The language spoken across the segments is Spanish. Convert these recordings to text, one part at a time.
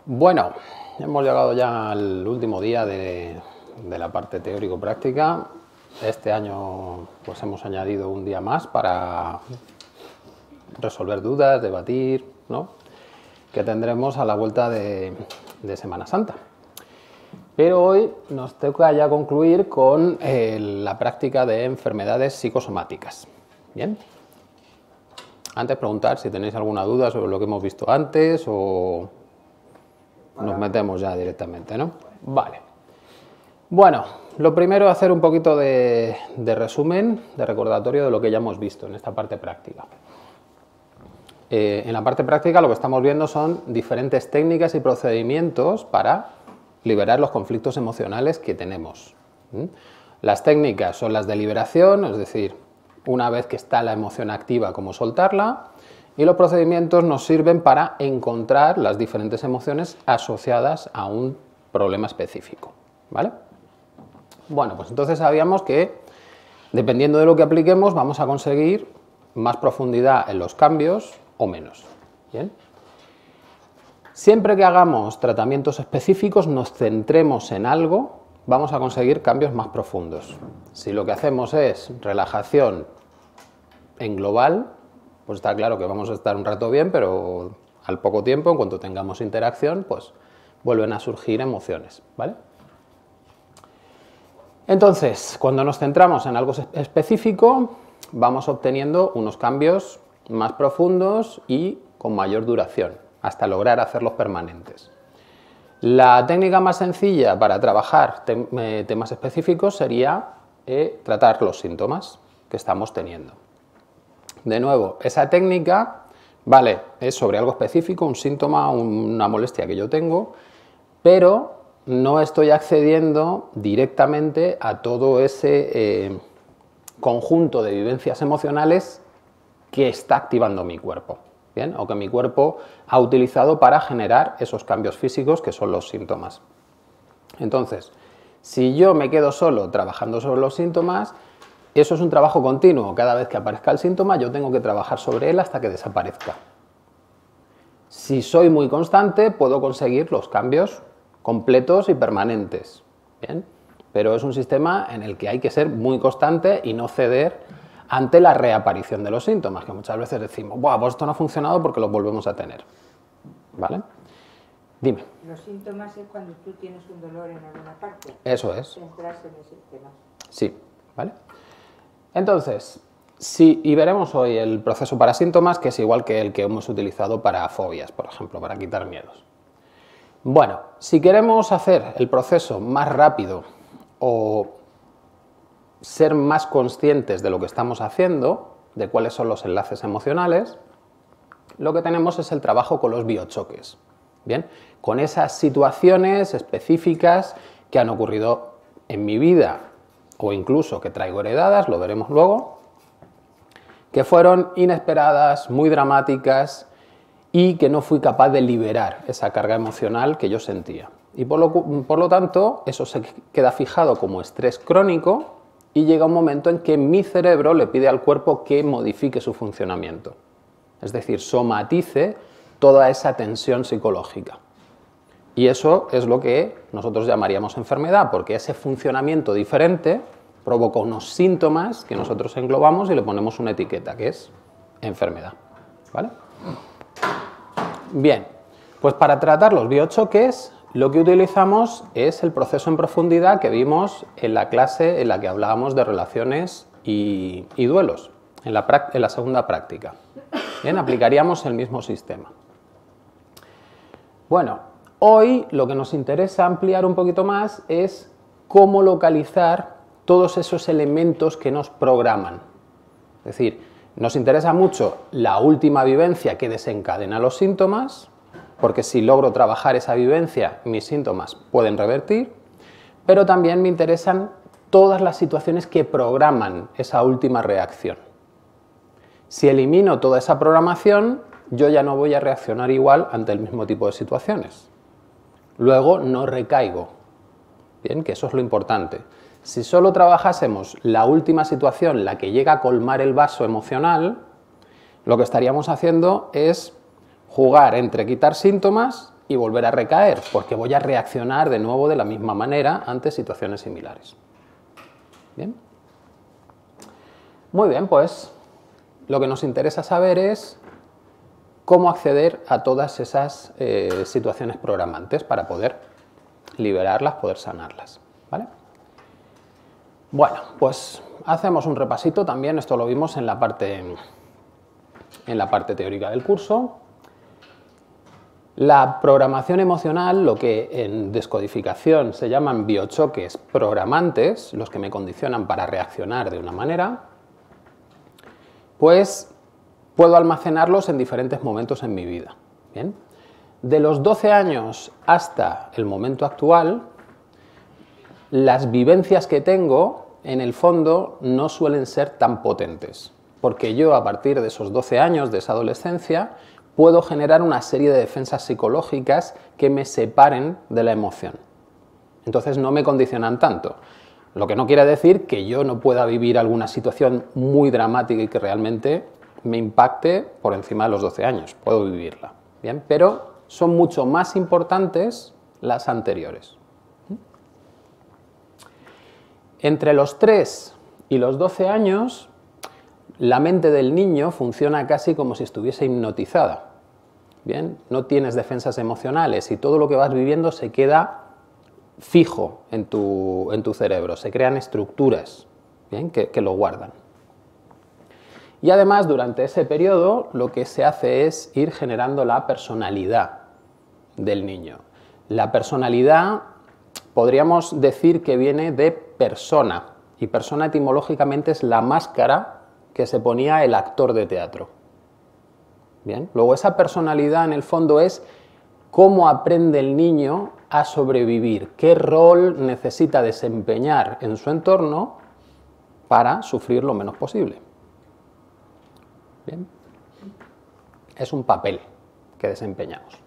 Bueno, hemos llegado ya al último día de la parte teórico-práctica. Este año pues hemos añadido un día más para resolver dudas, debatir, ¿no?, que tendremos a la vuelta de Semana Santa. Pero hoy nos toca ya concluir con la práctica de enfermedades psicosomáticas. Bien. Antes preguntar si tenéis alguna duda sobre lo que hemos visto antes o nos metemos ya directamente, ¿no? Vale. Bueno, lo primero es hacer un poquito de resumen, de recordatorio de lo que ya hemos visto en esta parte práctica. En la parte práctica lo que estamos viendo son diferentes técnicas y procedimientos para liberar los conflictos emocionales que tenemos. Las técnicas son las de liberación, es decir, una vez que está la emoción activa, cómo soltarla, y los procedimientos nos sirven para encontrar las diferentes emociones asociadas a un problema específico, ¿vale? Bueno, pues entonces sabíamos que dependiendo de lo que apliquemos vamos a conseguir más profundidad en los cambios o menos. ¿Bien? Siempre que hagamos tratamientos específicos, nos centremos en algo, vamos a conseguir cambios más profundos. Si lo que hacemos es relajación en global, pues está claro que vamos a estar un rato bien, pero al poco tiempo, en cuanto tengamos interacción, pues vuelven a surgir emociones, ¿vale? Entonces, cuando nos centramos en algo específico, vamos obteniendo unos cambios más profundos y con mayor duración, hasta lograr hacerlos permanentes. La técnica más sencilla para trabajar temas específicos sería tratar los síntomas que estamos teniendo. De nuevo, esa técnica, vale, es sobre algo específico, un síntoma, una molestia que yo tengo, pero no estoy accediendo directamente a todo ese conjunto de vivencias emocionales que está activando mi cuerpo, ¿bien?, o que mi cuerpo ha utilizado para generar esos cambios físicos que son los síntomas. Entonces, si yo me quedo solo trabajando sobre los síntomas, eso es un trabajo continuo. Cada vez que aparezca el síntoma, yo tengo que trabajar sobre él hasta que desaparezca. Si soy muy constante, puedo conseguir los cambios completos y permanentes, ¿bien? Pero es un sistema en el que hay que ser muy constante y no ceder ante la reaparición de los síntomas, que muchas veces decimos, ¡buah, pues esto no ha funcionado porque lo volvemos a tener! ¿Vale? Dime. Los síntomas es cuando tú tienes un dolor en alguna parte. Eso es. Centrarse en ese tema. Sí, ¿vale? Entonces, y veremos hoy el proceso para síntomas, que es igual que el que hemos utilizado para fobias, por ejemplo, para quitar miedos. Bueno, si queremos hacer el proceso más rápido o ser más conscientes de lo que estamos haciendo, de cuáles son los enlaces emocionales, lo que tenemos es el trabajo con los biochoques, ¿bien?, con esas situaciones específicas que han ocurrido en mi vida o incluso que traigo heredadas, lo veremos luego, que fueron inesperadas, muy dramáticas y que no fui capaz de liberar esa carga emocional que yo sentía. Y por lo tanto, eso se queda fijado como estrés crónico y llega un momento en que mi cerebro le pide al cuerpo que modifique su funcionamiento. Es decir, somatice toda esa tensión psicológica. Y eso es lo que nosotros llamaríamos enfermedad, porque ese funcionamiento diferente provoca unos síntomas que nosotros englobamos y le ponemos una etiqueta, que es enfermedad, ¿vale? Bien, pues para tratar los biochoques lo que utilizamos es el proceso en profundidad que vimos en la clase en la que hablábamos de relaciones y duelos, en la segunda práctica. Bien, aplicaríamos el mismo sistema. Bueno, hoy lo que nos interesa ampliar un poquito más es cómo localizar todos esos elementos que nos programan. Es decir, nos interesa mucho la última vivencia que desencadena los síntomas, porque si logro trabajar esa vivencia, mis síntomas pueden revertir, pero también me interesan todas las situaciones que programan esa última reacción. Si elimino toda esa programación, yo ya no voy a reaccionar igual ante el mismo tipo de situaciones. Luego no recaigo. Bien, que eso es lo importante. Si solo trabajásemos la última situación, la que llega a colmar el vaso emocional, lo que estaríamos haciendo es jugar entre quitar síntomas y volver a recaer, porque voy a reaccionar de nuevo de la misma manera ante situaciones similares. ¿Bien? Muy bien, pues lo que nos interesa saber es cómo acceder a todas esas situaciones programantes para poder liberarlas, poder sanarlas. ¿Vale? Bueno, pues hacemos un repasito también, esto lo vimos en la parte teórica del curso. La programación emocional, lo que en descodificación se llaman biochoques programantes, los que me condicionan para reaccionar de una manera, pues puedo almacenarlos en diferentes momentos en mi vida. ¿Bien? De los 12 años hasta el momento actual, las vivencias que tengo, en el fondo, no suelen ser tan potentes, porque yo a partir de esos 12 años, de esa adolescencia, puedo generar una serie de defensas psicológicas que me separen de la emoción. Entonces no me condicionan tanto. Lo que no quiere decir que yo no pueda vivir alguna situación muy dramática y que realmente me impacte por encima de los 12 años. Puedo vivirla. ¿Bien? Pero son mucho más importantes las anteriores. Entre los 3 y los 12 años, la mente del niño funciona casi como si estuviese hipnotizada. ¿Bien? No tienes defensas emocionales y todo lo que vas viviendo se queda fijo en tu cerebro, se crean estructuras, ¿bien? Que lo guardan. Y además, durante ese periodo, lo que se hace es ir generando la personalidad del niño. La personalidad, podríamos decir que viene de persona, y persona etimológicamente es la máscara que se ponía el actor de teatro. Bien, luego esa personalidad en el fondo es cómo aprende el niño a sobrevivir, qué rol necesita desempeñar en su entorno para sufrir lo menos posible. Bien, es un papel que desempeñamos.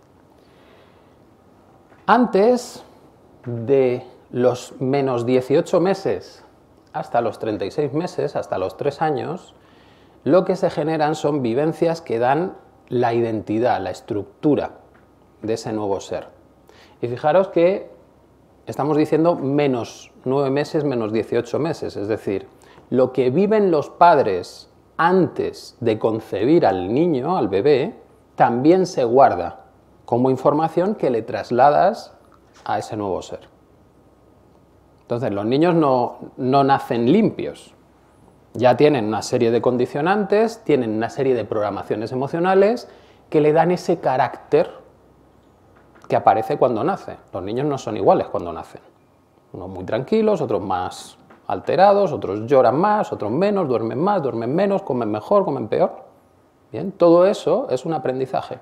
Antes de los menos 18 meses hasta los 36 meses, hasta los 3 años, lo que se generan son vivencias que dan la identidad, la estructura de ese nuevo ser. Y fijaros que estamos diciendo menos 9 meses, menos 18 meses, es decir, lo que viven los padres antes de concebir al niño, al bebé, también se guarda como información que le trasladas a ese nuevo ser. Entonces, los niños no nacen limpios. Ya tienen una serie de condicionantes, tienen una serie de programaciones emocionales que le dan ese carácter que aparece cuando nace. Los niños no son iguales cuando nacen. Unos muy tranquilos, otros más alterados, otros lloran más, otros menos, duermen más, duermen menos, comen mejor, comen peor. Bien, todo eso es un aprendizaje.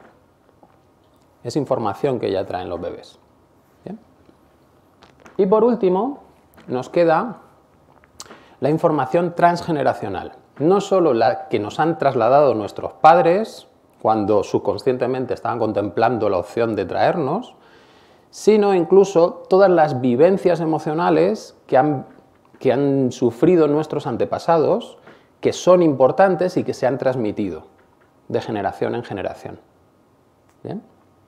Es información que ya traen los bebés. Bien. Y por último, nos queda la información transgeneracional. No solo la que nos han trasladado nuestros padres cuando subconscientemente estaban contemplando la opción de traernos, sino incluso todas las vivencias emocionales que han sufrido nuestros antepasados, que son importantes y que se han transmitido de generación en generación. ¿Bien?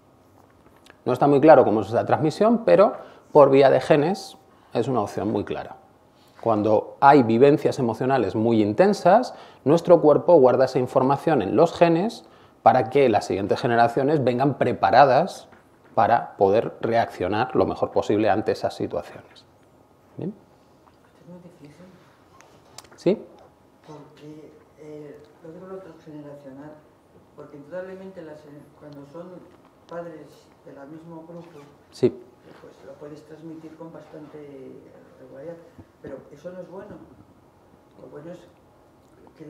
No está muy claro cómo es esa transmisión, pero por vía de genes es una opción muy clara. Cuando hay vivencias emocionales muy intensas, nuestro cuerpo guarda esa información en los genes para que las siguientes generaciones vengan preparadas para poder reaccionar lo mejor posible ante esas situaciones. ¿Bien? Es muy difícil. ¿Sí? Porque lo transgeneracional, porque indudablemente cuando son padres del mismo grupo, Sí. pues lo puedes transmitir con bastante regularidad, pero eso no es bueno. Lo bueno es que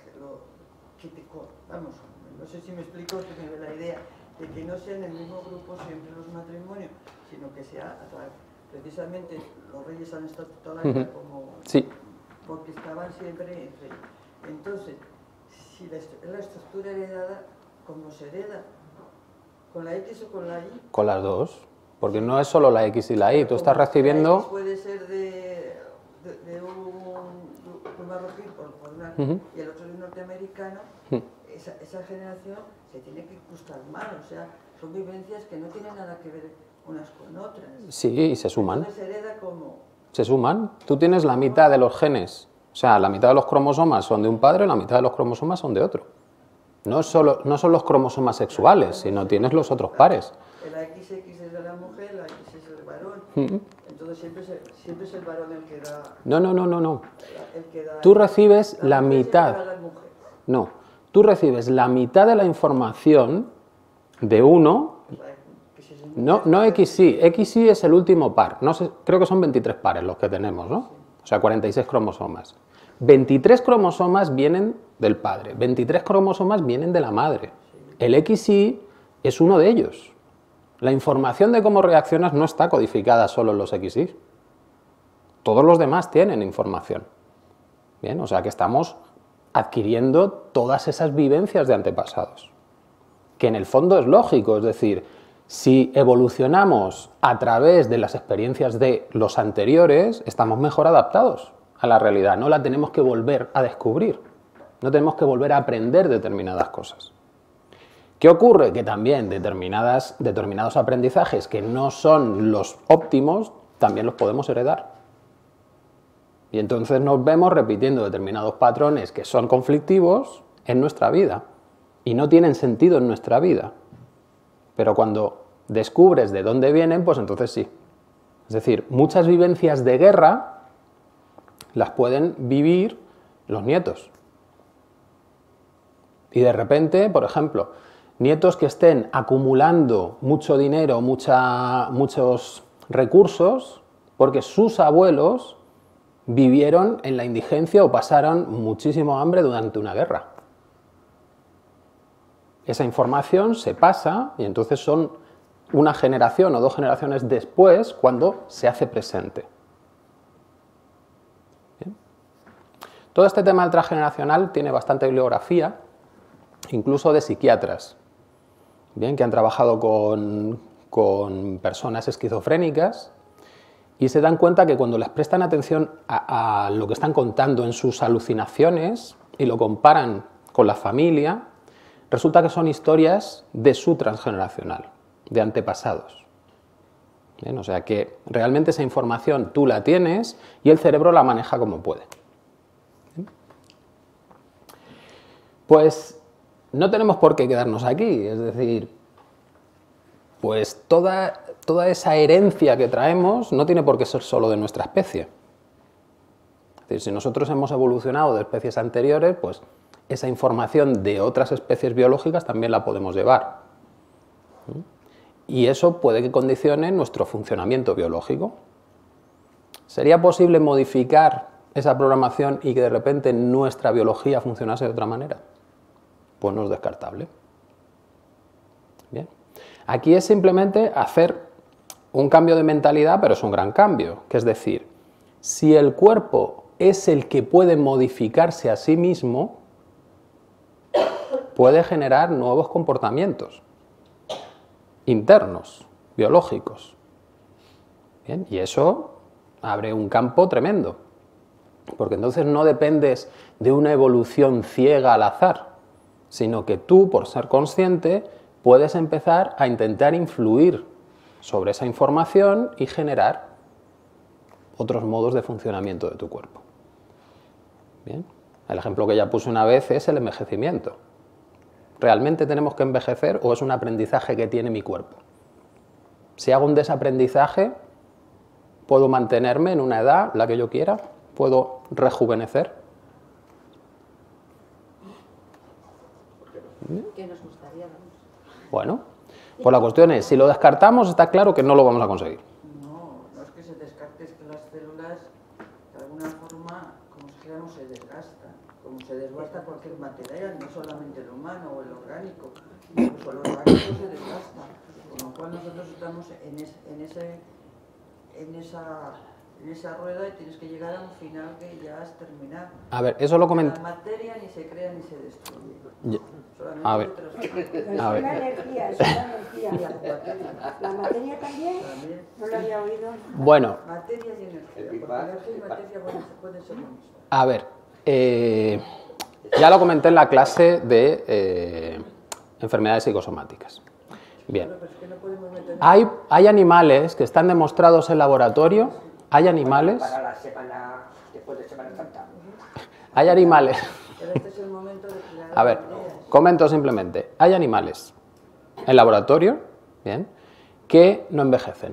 vamos, no sé si me explico, que me da la idea de que no sea en el mismo grupo siempre los matrimonios, sino que sea precisamente los reyes han estado toda la vida como... Sí. Porque estaban siempre entre... Entonces, si la estructura heredada, ¿cómo se hereda? ¿Con la X o con la Y? Con las dos, porque no es solo la X y la Y, tú estás recibiendo... La X puede ser de un marroquí por una, y el otro de un norteamericano, esa generación se tiene que gustar mal, o sea, son vivencias que no tienen nada que ver unas con otras. Sí, y se suman. Entonces hereda como... Se suman. Tú tienes la mitad de los genes, o sea, la mitad de los cromosomas son de un padre, la mitad de los cromosomas son de otro. No son los cromosomas sexuales, sino tienes los otros pares. La XX es de la mujer, la X es del varón. Entonces siempre es el varón el que da... No. El que da Tú recibes la mujer mitad. siempre da la mujer. No. Tú recibes la mitad de la información de uno. O sea, que si es No XY. XY es el último par. No sé, creo que son 23 pares los que tenemos, ¿no? O sea, 46 cromosomas. 23 cromosomas vienen del padre, 23 cromosomas vienen de la madre. El XY es uno de ellos. La información de cómo reaccionas no está codificada solo en los XY. Todos los demás tienen información. Bien, o sea que estamos adquiriendo todas esas vivencias de antepasados. Que en el fondo es lógico, es decir, si evolucionamos a través de las experiencias de los anteriores, estamos mejor adaptados a la realidad, no la tenemos que volver a descubrir, no tenemos que volver a aprender determinadas cosas. ¿Qué ocurre? Que también determinados aprendizajes que no son los óptimos, también los podemos heredar. Y entonces nos vemos repitiendo determinados patrones que son conflictivos en nuestra vida y no tienen sentido en nuestra vida. Pero cuando descubres de dónde vienen, pues entonces sí. Es decir, muchas vivencias de guerra las pueden vivir los nietos. Y de repente, por ejemplo, nietos que estén acumulando mucho dinero, muchos recursos, porque sus abuelos vivieron en la indigencia o pasaron muchísimo hambre durante una guerra. Esa información se pasa y entonces son una generación o 2 generaciones después cuando se hace presente. ¿Bien? Todo este tema del transgeneracional tiene bastante bibliografía, incluso de psiquiatras, ¿bien? Que han trabajado con personas esquizofrénicas y se dan cuenta que cuando les prestan atención a lo que están contando en sus alucinaciones y lo comparan con la familia, resulta que son historias de su transgeneracional, de antepasados. Bien, o sea que realmente esa información tú la tienes y el cerebro la maneja como puede. Bien. Pues no tenemos por qué quedarnos aquí, es decir, pues toda esa herencia que traemos no tiene por qué ser solo de nuestra especie. Es decir, si nosotros hemos evolucionado de especies anteriores, pues esa información de otras especies biológicas también la podemos llevar. Y eso puede que condicione nuestro funcionamiento biológico. ¿Sería posible modificar esa programación y que de repente nuestra biología funcionase de otra manera? Pues no es descartable. Bien. Aquí es simplemente hacer un cambio de mentalidad, pero es un gran cambio, que es decir, si el cuerpo es el que puede modificarse a sí mismo, puede generar nuevos comportamientos internos, biológicos. Bien, y eso abre un campo tremendo, porque entonces no dependes de una evolución ciega al azar, sino que tú, por ser consciente, puedes empezar a intentar influir sobre esa información y generar otros modos de funcionamiento de tu cuerpo. Bien, el ejemplo que ya puse una vez es el envejecimiento. ¿Realmente tenemos que envejecer o es un aprendizaje que tiene mi cuerpo? Si hago un desaprendizaje, ¿puedo mantenerme en una edad, la que yo quiera? ¿Puedo rejuvenecer? ¿Qué nos gustaría? Bueno, pues la cuestión es, si lo descartamos, está claro que no lo vamos a conseguir. No es que se descarte, es que las células, de alguna forma, como si dijéramos, se desgastan. Como se desgasta cualquier material, no solamente el humano o el orgánico, incluso el orgánico se desgasta. Con lo cual nosotros estamos en esa rueda y tienes que llegar a un final que ya has terminado. A ver, eso lo comenté. La materia ni se crea ni se destruye. A ver. Es una energía, es una energía. La materia también, no lo había oído. Bueno. Materia y energía, porque energía y materia pueden ser lo mismo. A ver, ya lo comenté en la clase de enfermedades psicosomáticas. Bien. Pero es que no podemos meter... Hay animales que están demostrados en laboratorio, hay animales... Para la semana, después de Semana Santa. Hay animales... Pero este es el momento de crear A ver, ideas. comento simplemente. Hay animales en laboratorio, bien, que no envejecen.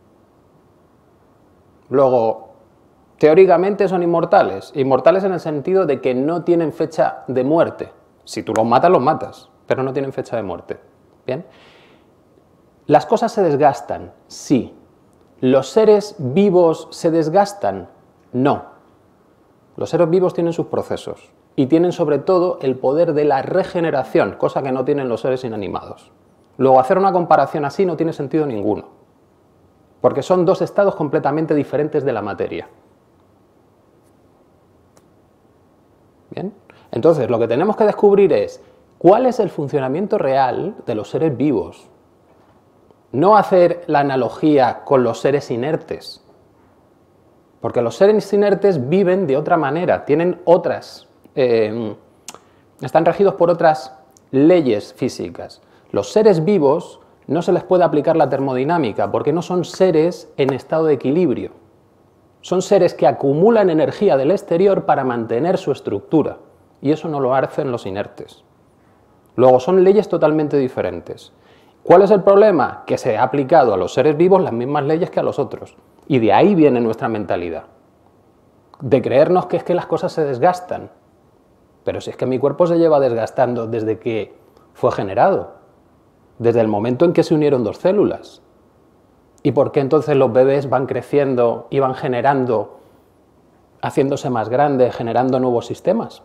Luego, teóricamente son inmortales. Inmortales en el sentido de que no tienen fecha de muerte. Si tú los matas, pero no tienen fecha de muerte. Bien. Las cosas se desgastan, sí. ¿Los seres vivos se desgastan? No. Los seres vivos tienen sus procesos y tienen sobre todo el poder de la regeneración, cosa que no tienen los seres inanimados. Luego, hacer una comparación así no tiene sentido ninguno, porque son dos estados completamente diferentes de la materia. ¿Bien? Entonces, lo que tenemos que descubrir es cuál es el funcionamiento real de los seres vivos. No hacer la analogía con los seres inertes, porque los seres inertes viven de otra manera, tienen otras, están regidos por otras leyes físicas. Los seres vivos no se les puede aplicar la termodinámica porque no son seres en estado de equilibrio. Son seres que acumulan energía del exterior para mantener su estructura y eso no lo hacen los inertes. Luego son leyes totalmente diferentes. ¿Cuál es el problema? Que se ha aplicado a los seres vivos las mismas leyes que a los otros. Y de ahí viene nuestra mentalidad. De creernos que es que las cosas se desgastan. Pero si es que mi cuerpo se lleva desgastando desde que fue generado. Desde el momento en que se unieron dos células. ¿Y por qué entonces los bebés van creciendo y van generando, haciéndose más grandes, generando nuevos sistemas?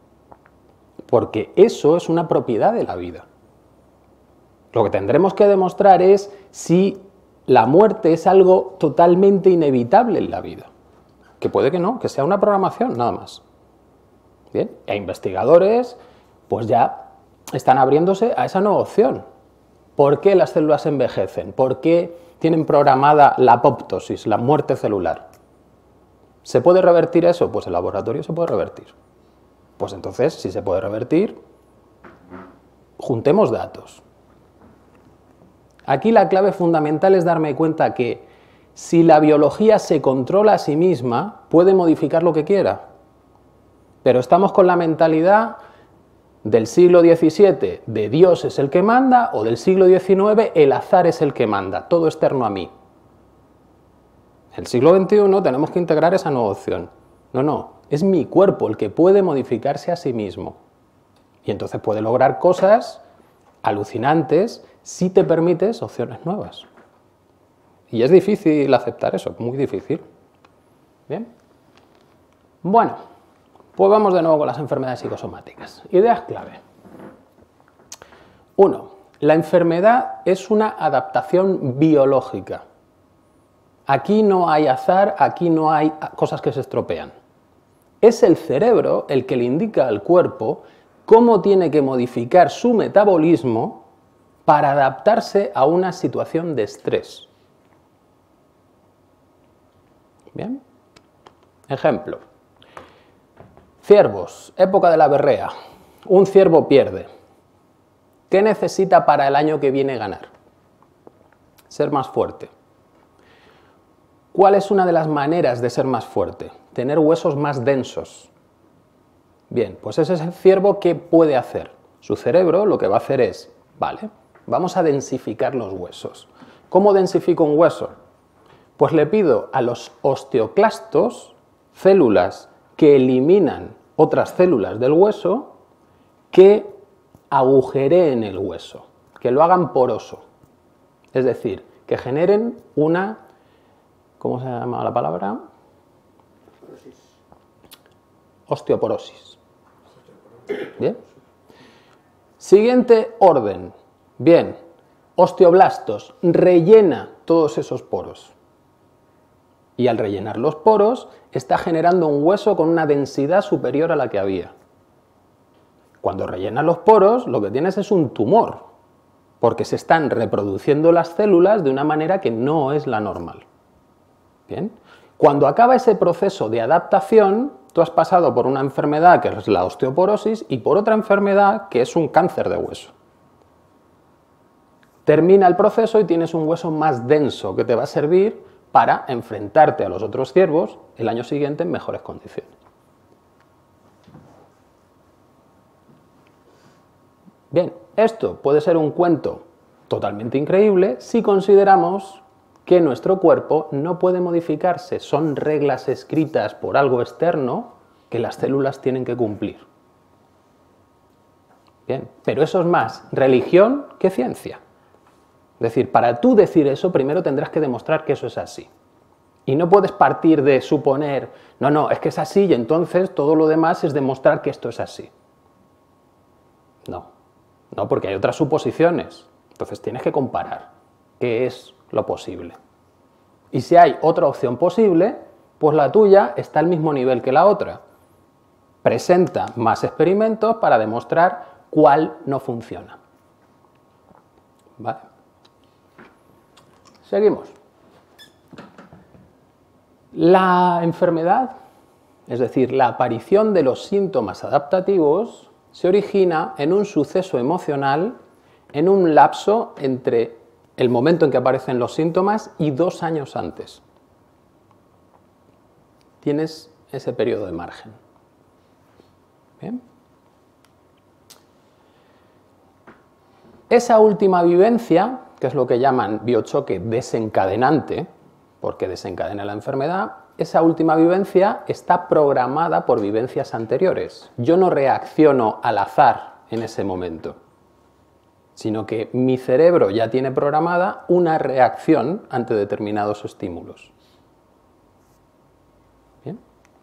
Porque eso es una propiedad de la vida. Lo que tendremos que demostrar es si la muerte es algo totalmente inevitable en la vida. Que puede que no, que sea una programación, nada más. Bien, e investigadores pues ya están abriéndose a esa nueva opción. ¿Por qué las células envejecen? ¿Por qué tienen programada la apoptosis, la muerte celular? ¿Se puede revertir eso? Pues en laboratorio se puede revertir. Pues entonces, si se puede revertir, juntemos datos. Aquí la clave fundamental es darme cuenta que si la biología se controla a sí misma, puede modificar lo que quiera. Pero estamos con la mentalidad del siglo XVII, de Dios es el que manda, o del siglo XIX, el azar es el que manda, todo externo a mí. En el siglo XXI tenemos que integrar esa nueva opción. No, es mi cuerpo el que puede modificarse a sí mismo. Y entonces puede lograr cosas alucinantes si te permites opciones nuevas. Y es difícil aceptar eso, muy difícil. ¿Bien? Bueno, pues vamos de nuevo con las enfermedades psicosomáticas. Ideas clave. 1. La enfermedad es una adaptación biológica. Aquí no hay azar, aquí no hay cosas que se estropean. Es el cerebro el que le indica al cuerpo cómo tiene que modificar su metabolismo para adaptarse a una situación de estrés. Bien. Ejemplo. Ciervos, época de la berrea. Un ciervo pierde. ¿Qué necesita para el año que viene ganar? Ser más fuerte. ¿Cuál es una de las maneras de ser más fuerte? Tener huesos más densos. Bien, pues ese es el ciervo que puede hacer. Su cerebro lo que va a hacer es, vale, vamos a densificar los huesos. ¿Cómo densifico un hueso? Pues le pido a los osteoclastos, células que eliminan otras células del hueso, que agujereen el hueso, que lo hagan poroso. Es decir, que generen una, ¿cómo se llama la palabra? Osteoporosis. Bien. Siguiente orden. Bien. Osteoblastos. Rellena todos esos poros. Y al rellenar los poros, está generando un hueso con una densidad superior a la que había. Cuando rellenas los poros, lo que tienes es un tumor, porque se están reproduciendo las células de una manera que no es la normal. Bien. Cuando acaba ese proceso de adaptación, tú has pasado por una enfermedad que es la osteoporosis y por otra enfermedad que es un cáncer de hueso. termina el proceso y tienes un hueso más denso que te va a servir para enfrentarte a los otros ciervos el año siguiente en mejores condiciones. Bien, esto puede ser un cuento totalmente increíble si consideramos que nuestro cuerpo no puede modificarse, son reglas escritas por algo externo que las células tienen que cumplir. Bien, pero eso es más religión que ciencia. Es decir, para tú decir eso, primero tendrás que demostrar que eso es así. Y no puedes partir de suponer, no, es que es así y entonces todo lo demás es demostrar que esto es así. No, porque hay otras suposiciones. Entonces tienes que comparar qué es lo posible. Y si hay otra opción posible, pues la tuya está al mismo nivel que la otra. Presenta más experimentos para demostrar cuál no funciona. ¿Vale? Seguimos. La enfermedad, es decir, la aparición de los síntomas adaptativos, se origina en un suceso emocional en un lapso entre el momento en que aparecen los síntomas y 2 años antes. Tienes ese periodo de margen. ¿Bien? Esa última vivencia, que es lo que llaman biochoque desencadenante, porque desencadena la enfermedad, esa última vivencia está programada por vivencias anteriores. Yo no reacciono al azar en ese momento, sino que mi cerebro ya tiene programada una reacción ante determinados estímulos. ¿Bien?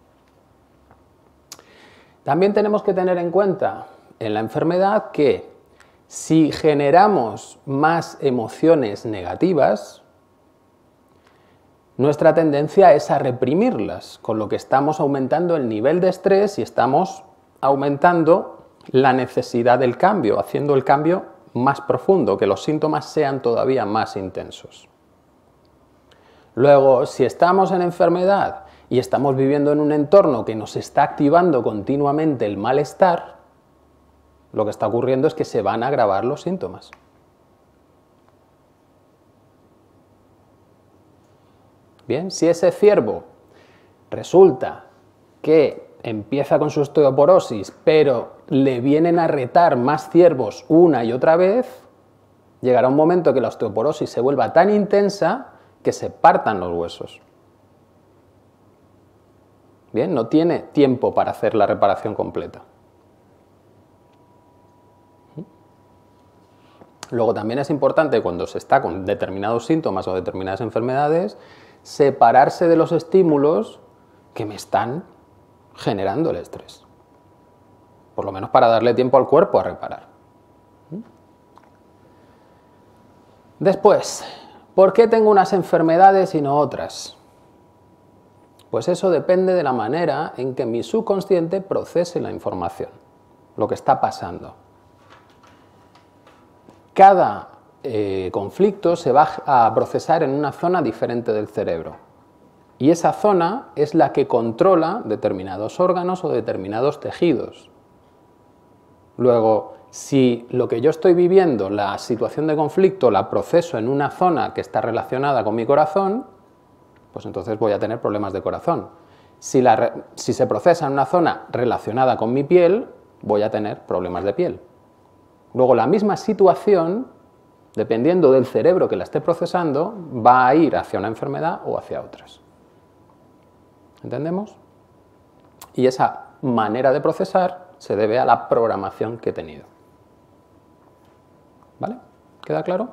También tenemos que tener en cuenta en la enfermedad que si generamos más emociones negativas, nuestra tendencia es a reprimirlas, con lo que estamos aumentando el nivel de estrés y estamos aumentando la necesidad del cambio, haciendo el cambio más profundo, que los síntomas sean todavía más intensos. Luego, si estamos en enfermedad y estamos viviendo en un entorno que nos está activando continuamente el malestar, lo que está ocurriendo es que se van a agravar los síntomas. Bien, si ese ciervo resulta que empieza con su osteoporosis, pero le vienen a retar más ciervos una y otra vez, llegará un momento que la osteoporosis se vuelva tan intensa que se partan los huesos. Bien, no tiene tiempo para hacer la reparación completa. Luego también es importante, cuando se está con determinados síntomas o determinadas enfermedades, separarse de los estímulos que me están generando el estrés. Por lo menos para darle tiempo al cuerpo a reparar. Después, ¿por qué tengo unas enfermedades y no otras? Pues eso depende de la manera en que mi subconsciente procese la información, lo que está pasando. Cada conflicto se va a procesar en una zona diferente del cerebro. Y esa zona es la que controla determinados órganos o determinados tejidos. Luego, si lo que yo estoy viviendo, la situación de conflicto, la proceso en una zona que está relacionada con mi corazón, pues entonces voy a tener problemas de corazón. Si se procesa en una zona relacionada con mi piel, voy a tener problemas de piel. Luego, la misma situación, dependiendo del cerebro que la esté procesando, va a ir hacia una enfermedad o hacia otras. ¿Entendemos? Y esa manera de procesar se debe a la programación que he tenido. ¿Vale? ¿Queda claro?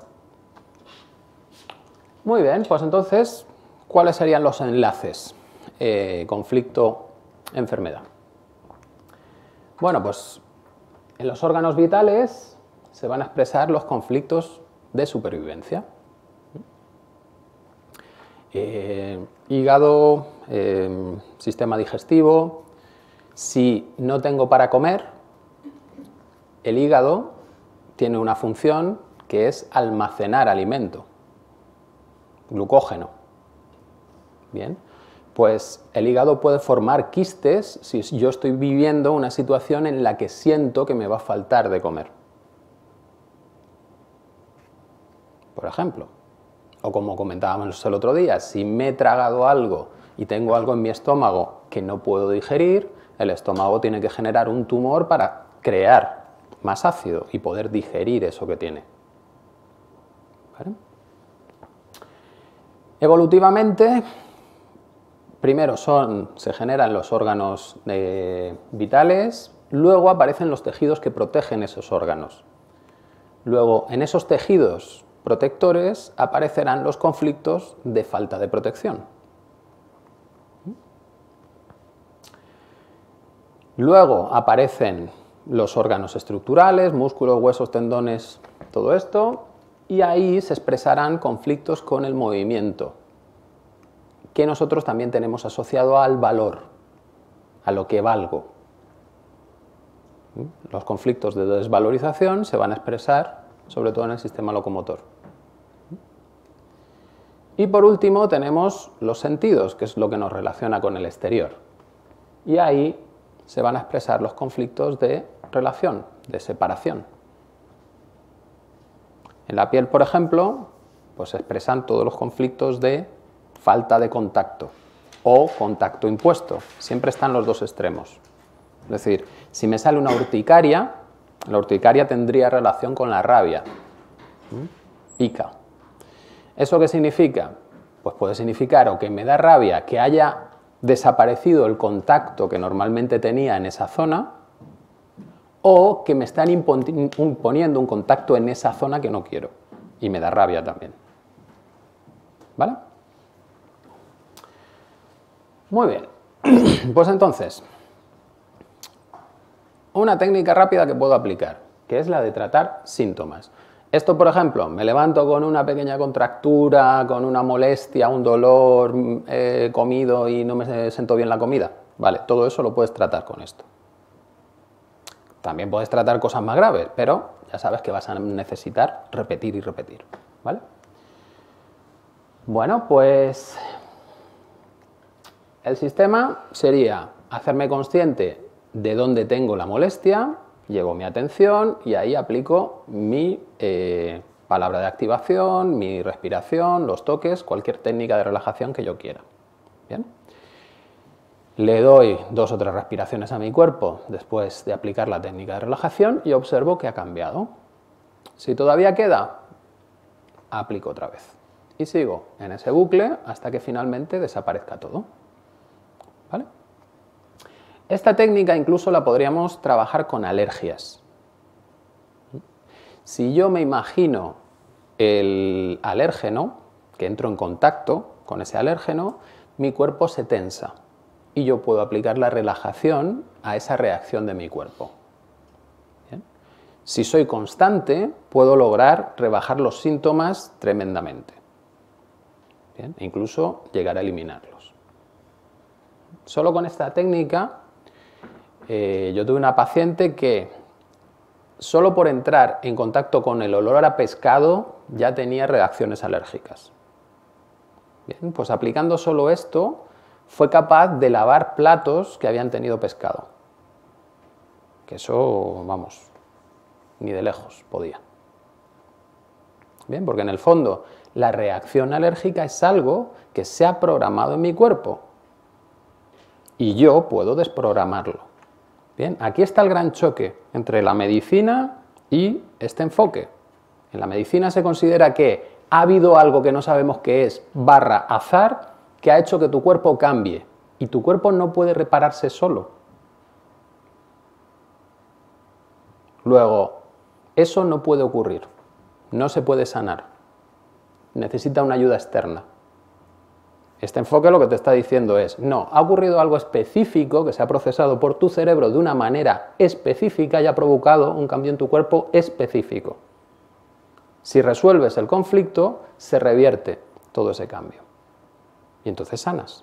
Muy bien, pues entonces, ¿cuáles serían los enlaces? Conflicto-enfermedad. Bueno, pues en los órganos vitales se van a expresar los conflictos de supervivencia. Hígado, sistema digestivo. Si no tengo para comer, el hígado tiene una función que es almacenar alimento, glucógeno. Bien, pues el hígado puede formar quistes si yo estoy viviendo una situación en la que siento que me va a faltar de comer. por ejemplo. O como comentábamos el otro día, si me he tragado algo y tengo algo en mi estómago que no puedo digerir, el estómago tiene que generar un tumor para crear más ácido y poder digerir eso que tiene. ¿Vale? Evolutivamente, primero se generan los órganos vitales, luego aparecen los tejidos que protegen esos órganos. Luego, en esos tejidos protectores aparecerán los conflictos de falta de protección. Luego aparecen los órganos estructurales, músculos, huesos, tendones, todo esto, y ahí se expresarán conflictos con el movimiento, que nosotros también tenemos asociado al valor, a lo que valgo. Los conflictos de desvalorización se van a expresar sobre todo en el sistema locomotor. Y por último tenemos los sentidos, que es lo que nos relaciona con el exterior. Y ahí se van a expresar los conflictos de relación, de separación. En la piel, por ejemplo, pues se expresan todos los conflictos de falta de contacto o contacto impuesto. Siempre están los dos extremos. Es decir, si me sale una urticaria, la urticaria tendría relación con la rabia. Pica. ¿Eso qué significa? Pues puede significar o que me da rabia que haya desaparecido el contacto que normalmente tenía en esa zona, o que me están imponiendo un contacto en esa zona que no quiero, y me da rabia también. ¿Vale? Muy bien. Pues entonces, una técnica rápida que puedo aplicar, que es la de tratar síntomas. Esto, por ejemplo, me levanto con una pequeña contractura, con una molestia, un dolor, he comido y no me siento bien la comida. Vale, todo eso lo puedes tratar con esto. También puedes tratar cosas más graves, pero ya sabes que vas a necesitar repetir y repetir. ¿Vale? Bueno, pues el sistema sería hacerme consciente de dónde tengo la molestia, llevo mi atención y ahí aplico mi palabra de activación, mi respiración, los toques, cualquier técnica de relajación que yo quiera. ¿Bien? Le doy 2 o 3 respiraciones a mi cuerpo después de aplicar la técnica de relajación y observo que ha cambiado. Si todavía queda, aplico otra vez. Y sigo en ese bucle hasta que finalmente desaparezca todo. ¿Vale? Esta técnica incluso la podríamos trabajar con alergias. Si yo me imagino el alérgeno, que entro en contacto con ese alérgeno, mi cuerpo se tensa y yo puedo aplicar la relajación a esa reacción de mi cuerpo. ¿Bien? Si soy constante, puedo lograr rebajar los síntomas tremendamente. ¿Bien? E incluso llegar a eliminarlos. Solo con esta técnica, yo tuve una paciente que solo por entrar en contacto con el olor a pescado ya tenía reacciones alérgicas. Bien, pues aplicando solo esto, fue capaz de lavar platos que habían tenido pescado. Que eso, vamos, ni de lejos podía. Bien, porque en el fondo la reacción alérgica es algo que se ha programado en mi cuerpo y yo puedo desprogramarlo. Bien, aquí está el gran choque entre la medicina y este enfoque. En la medicina se considera que ha habido algo que no sabemos qué es, / azar, que ha hecho que tu cuerpo cambie y tu cuerpo no puede repararse solo. Luego, eso no puede ocurrir, no se puede sanar, necesita una ayuda externa. Este enfoque lo que te está diciendo es, no, ha ocurrido algo específico que se ha procesado por tu cerebro de una manera específica y ha provocado un cambio en tu cuerpo específico. Si resuelves el conflicto, se revierte todo ese cambio. Y entonces sanas.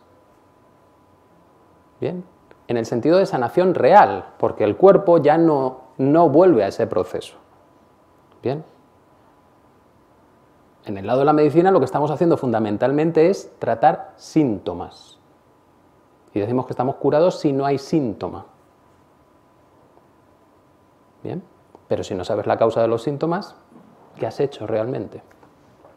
Bien, en el sentido de sanación real, porque el cuerpo ya no vuelve a ese proceso. Bien. En el lado de la medicina lo que estamos haciendo fundamentalmente es tratar síntomas. Y decimos que estamos curados si no hay síntoma. Bien, pero si no sabes la causa de los síntomas, ¿qué has hecho realmente?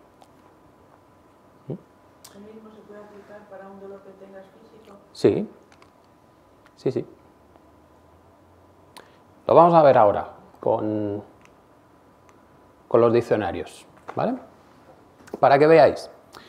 ¿Eso mismo se puede aplicar para un dolor que tengas físico? Sí, sí, sí. Lo vamos a ver ahora con los diccionarios, ¿vale? Para que veáis.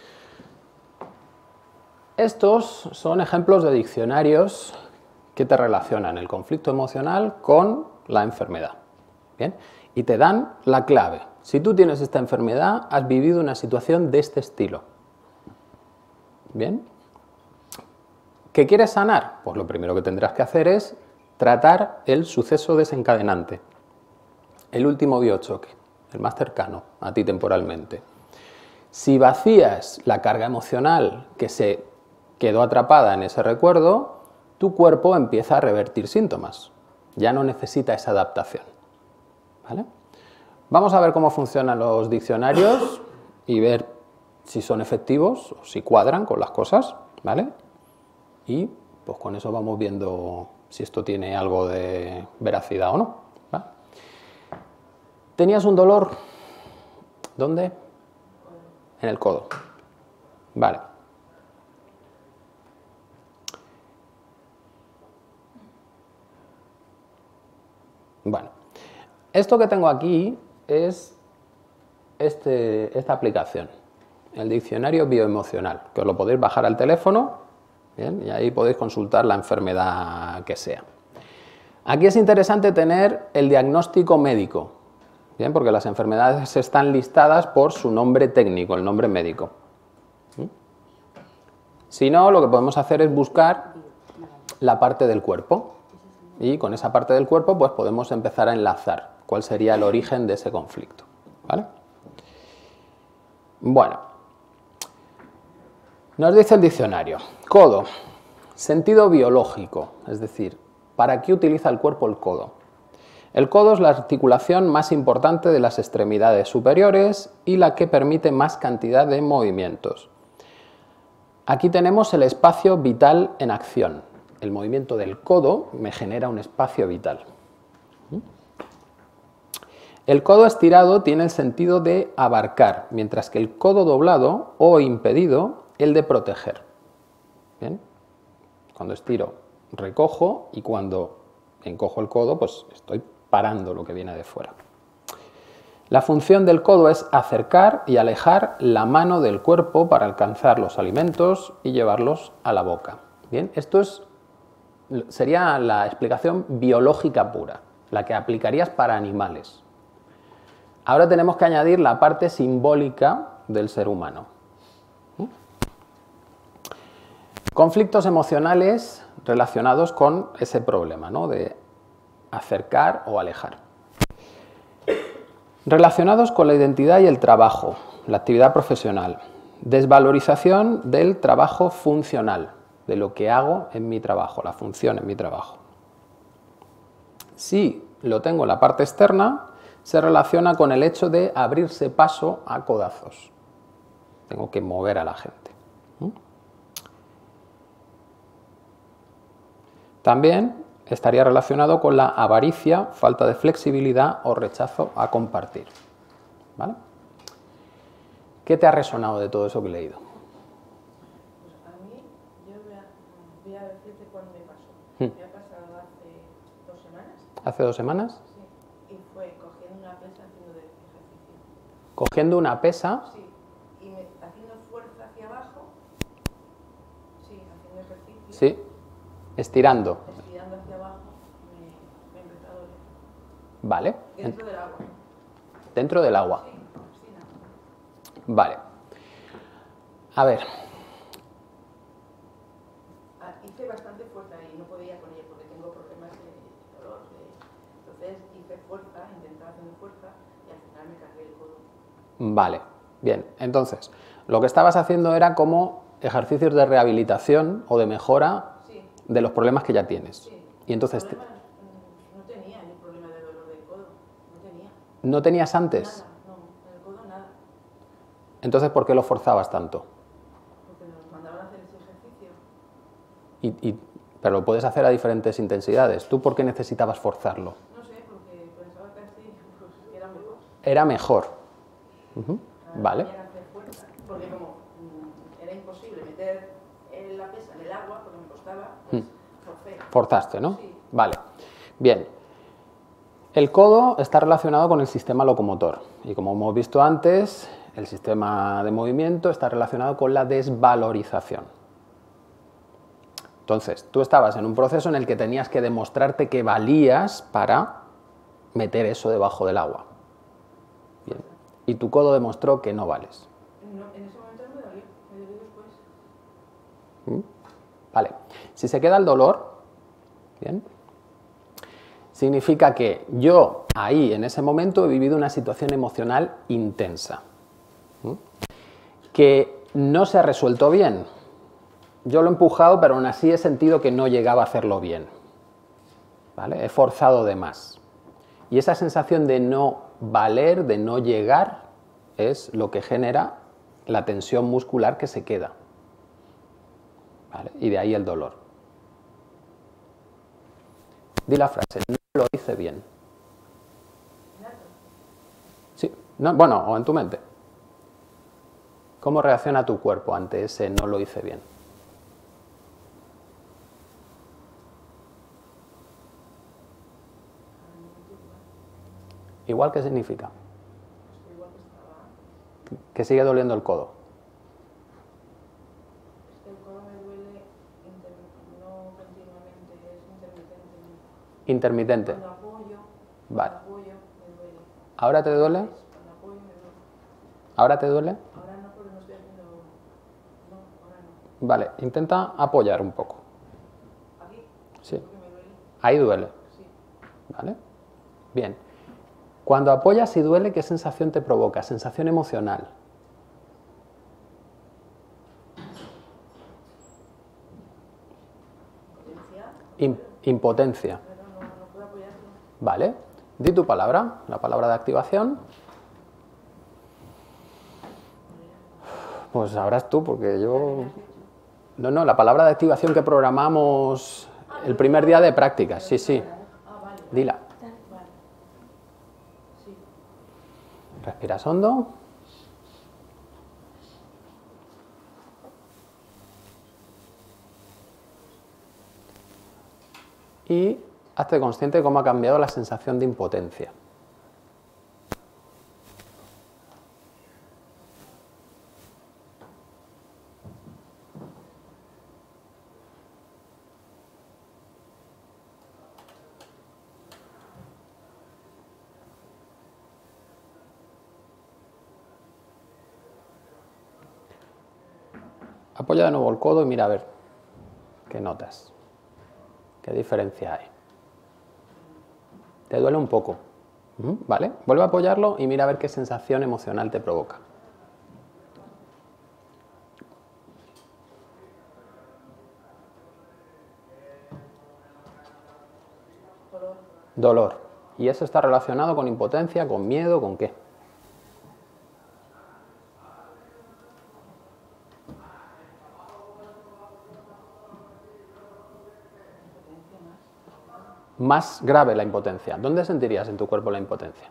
Estos son ejemplos de diccionarios que te relacionan el conflicto emocional con la enfermedad, ¿bien? Y te dan la clave. Si tú tienes esta enfermedad, has vivido una situación de este estilo, ¿bien? ¿Qué quieres sanar? Pues lo primero que tendrás que hacer es tratar el suceso desencadenante, el último biochoque, el más cercano a ti temporalmente. Si vacías la carga emocional que se quedó atrapada en ese recuerdo, tu cuerpo empieza a revertir síntomas. Ya no necesita esa adaptación, ¿vale? Vamos a ver cómo funcionan los diccionarios y ver si son efectivos o si cuadran con las cosas, ¿vale? Y pues con eso vamos viendo si esto tiene algo de veracidad o no, ¿vale? ¿Tenías un dolor? ¿Dónde? En el codo. Vale. Bueno, esto que tengo aquí es esta aplicación, el diccionario bioemocional, que os lo podéis bajar al teléfono, ¿bien? Y ahí podéis consultar la enfermedad que sea. Aquí es interesante tener el diagnóstico médico, ¿bien? Porque las enfermedades están listadas por su nombre técnico, el nombre médico. Si no, lo que podemos hacer es buscar la parte del cuerpo. Y con esa parte del cuerpo pues podemos empezar a enlazar cuál sería el origen de ese conflicto, ¿vale? Bueno, nos dice el diccionario, codo, sentido biológico, es decir, ¿para qué utiliza el cuerpo el codo? El codo es la articulación más importante de las extremidades superiores y la que permite más cantidad de movimientos. Aquí tenemos el espacio vital en acción. El movimiento del codo me genera un espacio vital. El codo estirado tiene el sentido de abarcar, mientras que el codo doblado o impedido, el de proteger. ¿Bien? Cuando estiro, recojo, y cuando encojo el codo, pues estoy parando lo que viene de fuera. La función del codo es acercar y alejar la mano del cuerpo para alcanzar los alimentos y llevarlos a la boca. Bien, esto sería la explicación biológica pura, la que aplicarías para animales. Ahora tenemos que añadir la parte simbólica del ser humano. Conflictos emocionales relacionados con ese problema, ¿no? De acercar o alejar. Relacionados con la identidad y el trabajo, la actividad profesional. Desvalorización del trabajo funcional, de lo que hago en mi trabajo, la función en mi trabajo. Si lo tengo en la parte externa, se relaciona con el hecho de abrirse paso a codazos. Tengo que mover a la gente. También estaría relacionado con la avaricia, falta de flexibilidad o rechazo a compartir. ¿Vale? ¿Qué te ha resonado de todo eso que he leído? Pues a mí, yo voy a decirte cuándo me pasó. Me ha pasado hace 2 semanas. ¿Hace 2 semanas? Sí, y fue cogiendo una pesa haciendo de ejercicio. ¿Cogiendo una pesa? Sí, y haciendo fuerza hacia abajo. Sí, haciendo ejercicio. Sí, estirando. Estirando hacia abajo, me empezó a doler. Vale. Dentro del agua. Dentro del agua. Sí, piscina. Vale. A ver. Hice bastante fuerza y no podía con ello porque tengo problemas de dolor. Entonces hice fuerza, intentaba hacer fuerza y al final me cargué el codo. Vale, bien. Entonces, lo que estabas haciendo era como ejercicios de rehabilitación o de mejora de los problemas que ya tienes. Sí. Y entonces No tenía ningún problema de dolor del codo. No tenía. ¿No tenías antes? Nada, no, en el codo nada. Entonces, ¿por qué lo forzabas tanto? Porque nos mandaban a hacer ese ejercicio. Pero lo puedes hacer a diferentes intensidades. ¿Tú por qué necesitabas forzarlo? No sé, porque pensaba que así pues, era mejor. Era mejor. Vale. Tenía que hacer fuerza, porque porque como era imposible meter la pesa en el agua, porque me costaba, pues forcé. Forzaste, ¿no? Sí. Vale. Bien. El codo está relacionado con el sistema locomotor y como hemos visto antes, el sistema de movimiento está relacionado con la desvalorización. Entonces, tú estabas en un proceso en el que tenías que demostrarte que valías para meter eso debajo del agua. Bien. Y tu codo demostró que no vales. No, en ese momento no me dolió después. Vale. Si se queda el dolor, bien, significa que yo ahí, en ese momento, he vivido una situación emocional intensa, que no se ha resuelto bien. Yo lo he empujado, pero aún así he sentido que no llegaba a hacerlo bien. ¿Vale? He forzado de más. Y esa sensación de no valer, de no llegar, es lo que genera la tensión muscular que se queda. ¿Vale? Y de ahí el dolor. Di la frase, no lo hice bien. Sí, no, bueno, o en tu mente. ¿Cómo reacciona tu cuerpo ante ese no lo hice bien? ¿Igual qué significa? Que sigue doliendo el codo. Es que el codo me duele no continuamente, es intermitente. Intermitente. Cuando apoyo, Vale. me duele. ¿Ahora te duele? Cuando apoyo me duele. ¿Ahora te duele? Ahora no, porque no estoy haciendo... No, ahora no. Vale, intenta apoyar un poco. ¿Aquí? Sí. Porque me duele. Ahí duele. Sí. ¿Vale? Bien. Cuando apoyas y duele, ¿qué sensación te provoca? Sensación emocional. Impotencia. Pero no puedo apoyarlo. Vale. Di tu palabra, la palabra de activación. Pues sabrás tú, porque yo... No, la palabra de activación que programamos el primer día de prácticas. Sí, sí. Vale. Dila. Vale. Sí. Respiras hondo. Y hazte consciente de cómo ha cambiado la sensación de impotencia. Apoya de nuevo el codo y mira a ver qué notas, qué diferencia hay. ¿Te duele un poco? ¿Vale? Vuelve a apoyarlo y mira a ver qué sensación emocional te provoca. Dolor. ¿Y eso está relacionado con impotencia, con miedo, con qué? Más grave la impotencia. ¿Dónde sentirías en tu cuerpo la impotencia?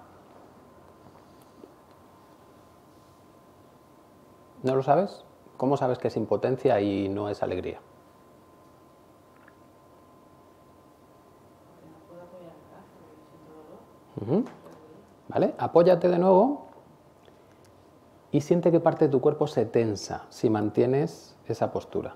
¿No lo sabes? ¿Cómo sabes que es impotencia y no es alegría? ¿Vale? Apóyate de nuevo y siente qué parte de tu cuerpo se tensa si mantienes esa postura.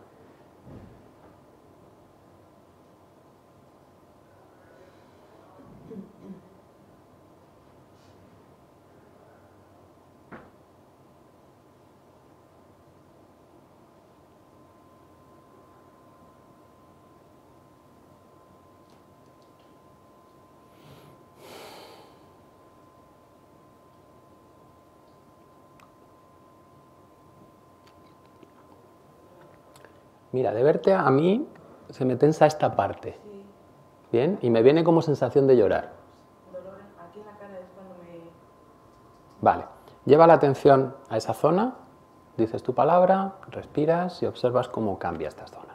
Mira, de verte a mí se me tensa esta parte. Sí. ¿Bien? Y me viene como sensación de llorar. Dolor aquí en la cara es cuando me... Vale. Lleva la atención a esa zona, dices tu palabra, respiras y observas cómo cambia esta zona.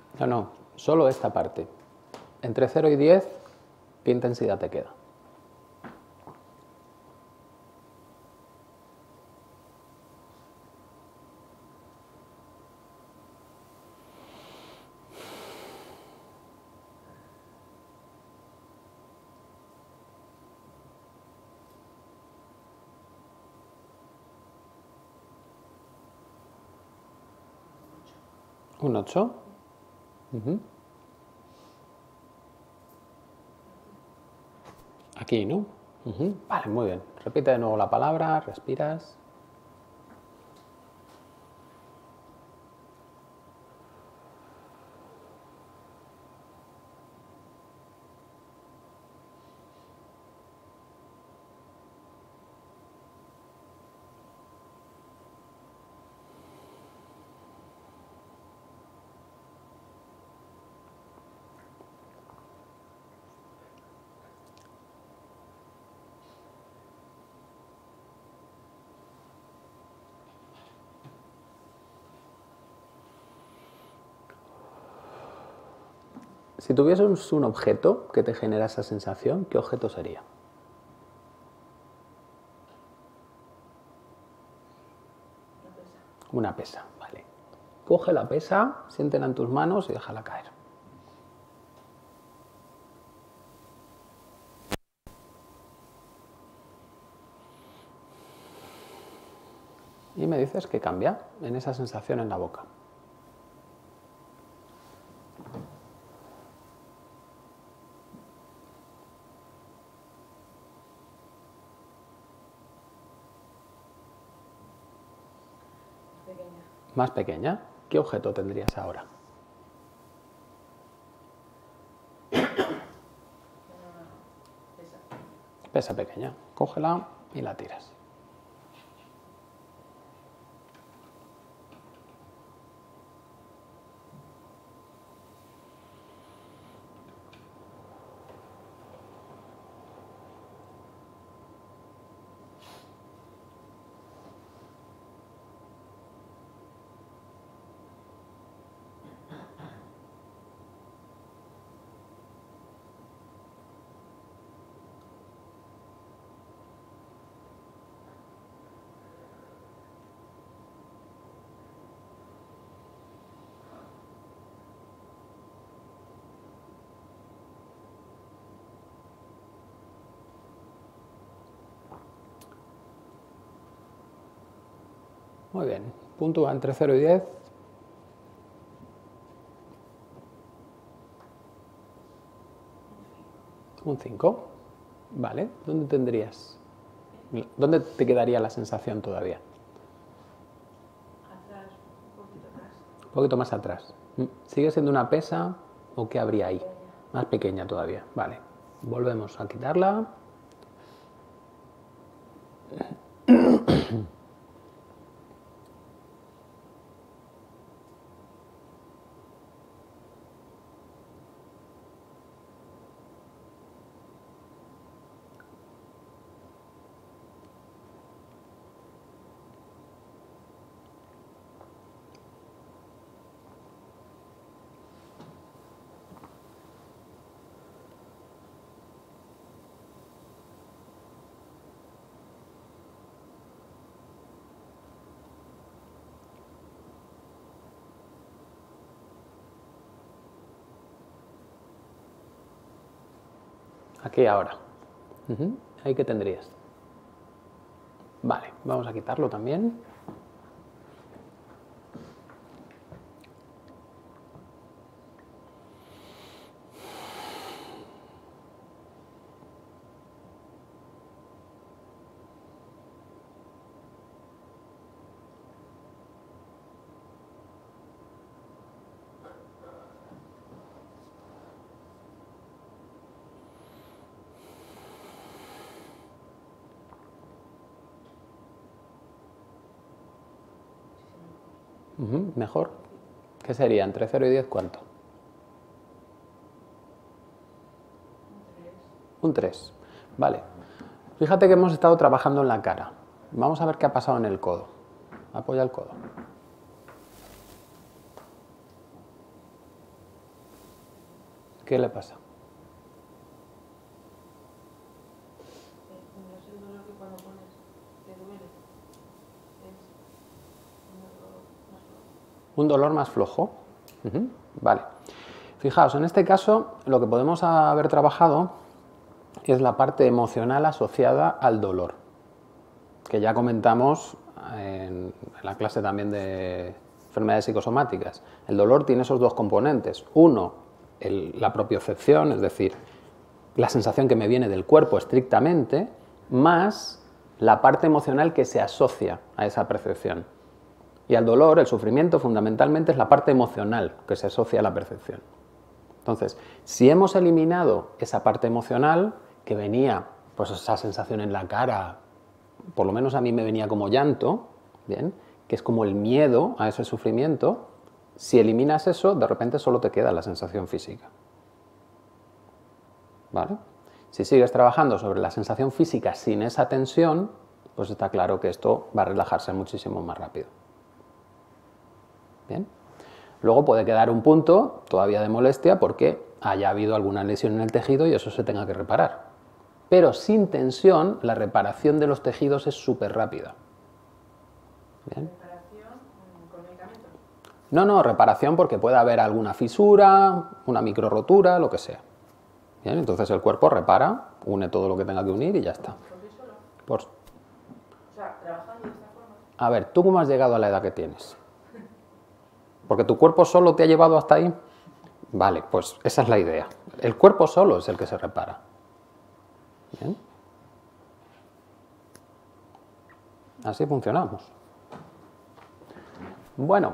No, no, solo esta parte. Entre 0 y 10, ¿qué intensidad te queda? ¿Un 8? Aquí, ¿no? Vale, muy bien. Repite de nuevo la palabra, respiras. Si tuvieses un objeto que te genera esa sensación, ¿qué objeto sería? Una pesa, vale. Coge la pesa, siéntela en tus manos y déjala caer. Y me dices qué cambia en esa sensación en la boca. Pequeña. Más pequeña. ¿Qué objeto tendrías ahora? Esa. Pesa pequeña. Cógela y la tiras. Muy bien. Puntúa entre 0 y 10. Un 5. Vale. ¿Dónde tendrías? ¿Dónde te quedaría la sensación todavía? Atrás, un poquito atrás. Un poquito más atrás. ¿Sigue siendo una pesa o qué habría ahí? Pequeña. Más pequeña todavía. Vale. Volvemos a quitarla. Aquí ahora. Ahí que tendrías. Vale, vamos a quitarlo también. Mejor. ¿Qué sería? Entre 0 y 10, ¿cuánto? Un 3. Vale. Fíjate que hemos estado trabajando en la cara. Vamos a ver qué ha pasado en el codo. Apoya el codo. ¿Qué le pasa? No es el dolor que cuando pones te duele. Es un dolor más flojo. ¿Un dolor más flojo? Vale. Fijaos, en este caso lo que podemos haber trabajado es la parte emocional asociada al dolor, que ya comentamos en la clase también de enfermedades psicosomáticas. El dolor tiene esos dos componentes. Uno, la propiocepción, es decir, la sensación que me viene del cuerpo estrictamente, más la parte emocional que se asocia a esa percepción. Y al dolor, el sufrimiento, fundamentalmente es la parte emocional que se asocia a la percepción. Entonces, si hemos eliminado esa parte emocional, que venía, pues esa sensación en la cara, por lo menos a mí me venía como llanto, ¿bien?, que es como el miedo a ese sufrimiento, si eliminas eso, de repente solo te queda la sensación física. ¿Vale? Si sigues trabajando sobre la sensación física sin esa tensión, pues está claro que esto va a relajarse muchísimo más rápido. ¿Bien? Luego puede quedar un punto todavía de molestia porque haya habido alguna lesión en el tejido y eso se tenga que reparar. Pero sin tensión, la reparación de los tejidos es súper rápida. ¿Bien? ¿Reparación con medicamentos? No, reparación porque puede haber alguna fisura, una micro rotura, lo que sea. ¿Bien? Entonces el cuerpo repara, une todo lo que tenga que unir y ya está. ¿Por qué solo? Por... O sea, trabajando de esta forma. A ver, ¿tú cómo has llegado a la edad que tienes? ¿Porque tu cuerpo solo te ha llevado hasta ahí? Vale, pues esa es la idea. El cuerpo solo es el que se repara. ¿Bien? Así funcionamos. Bueno.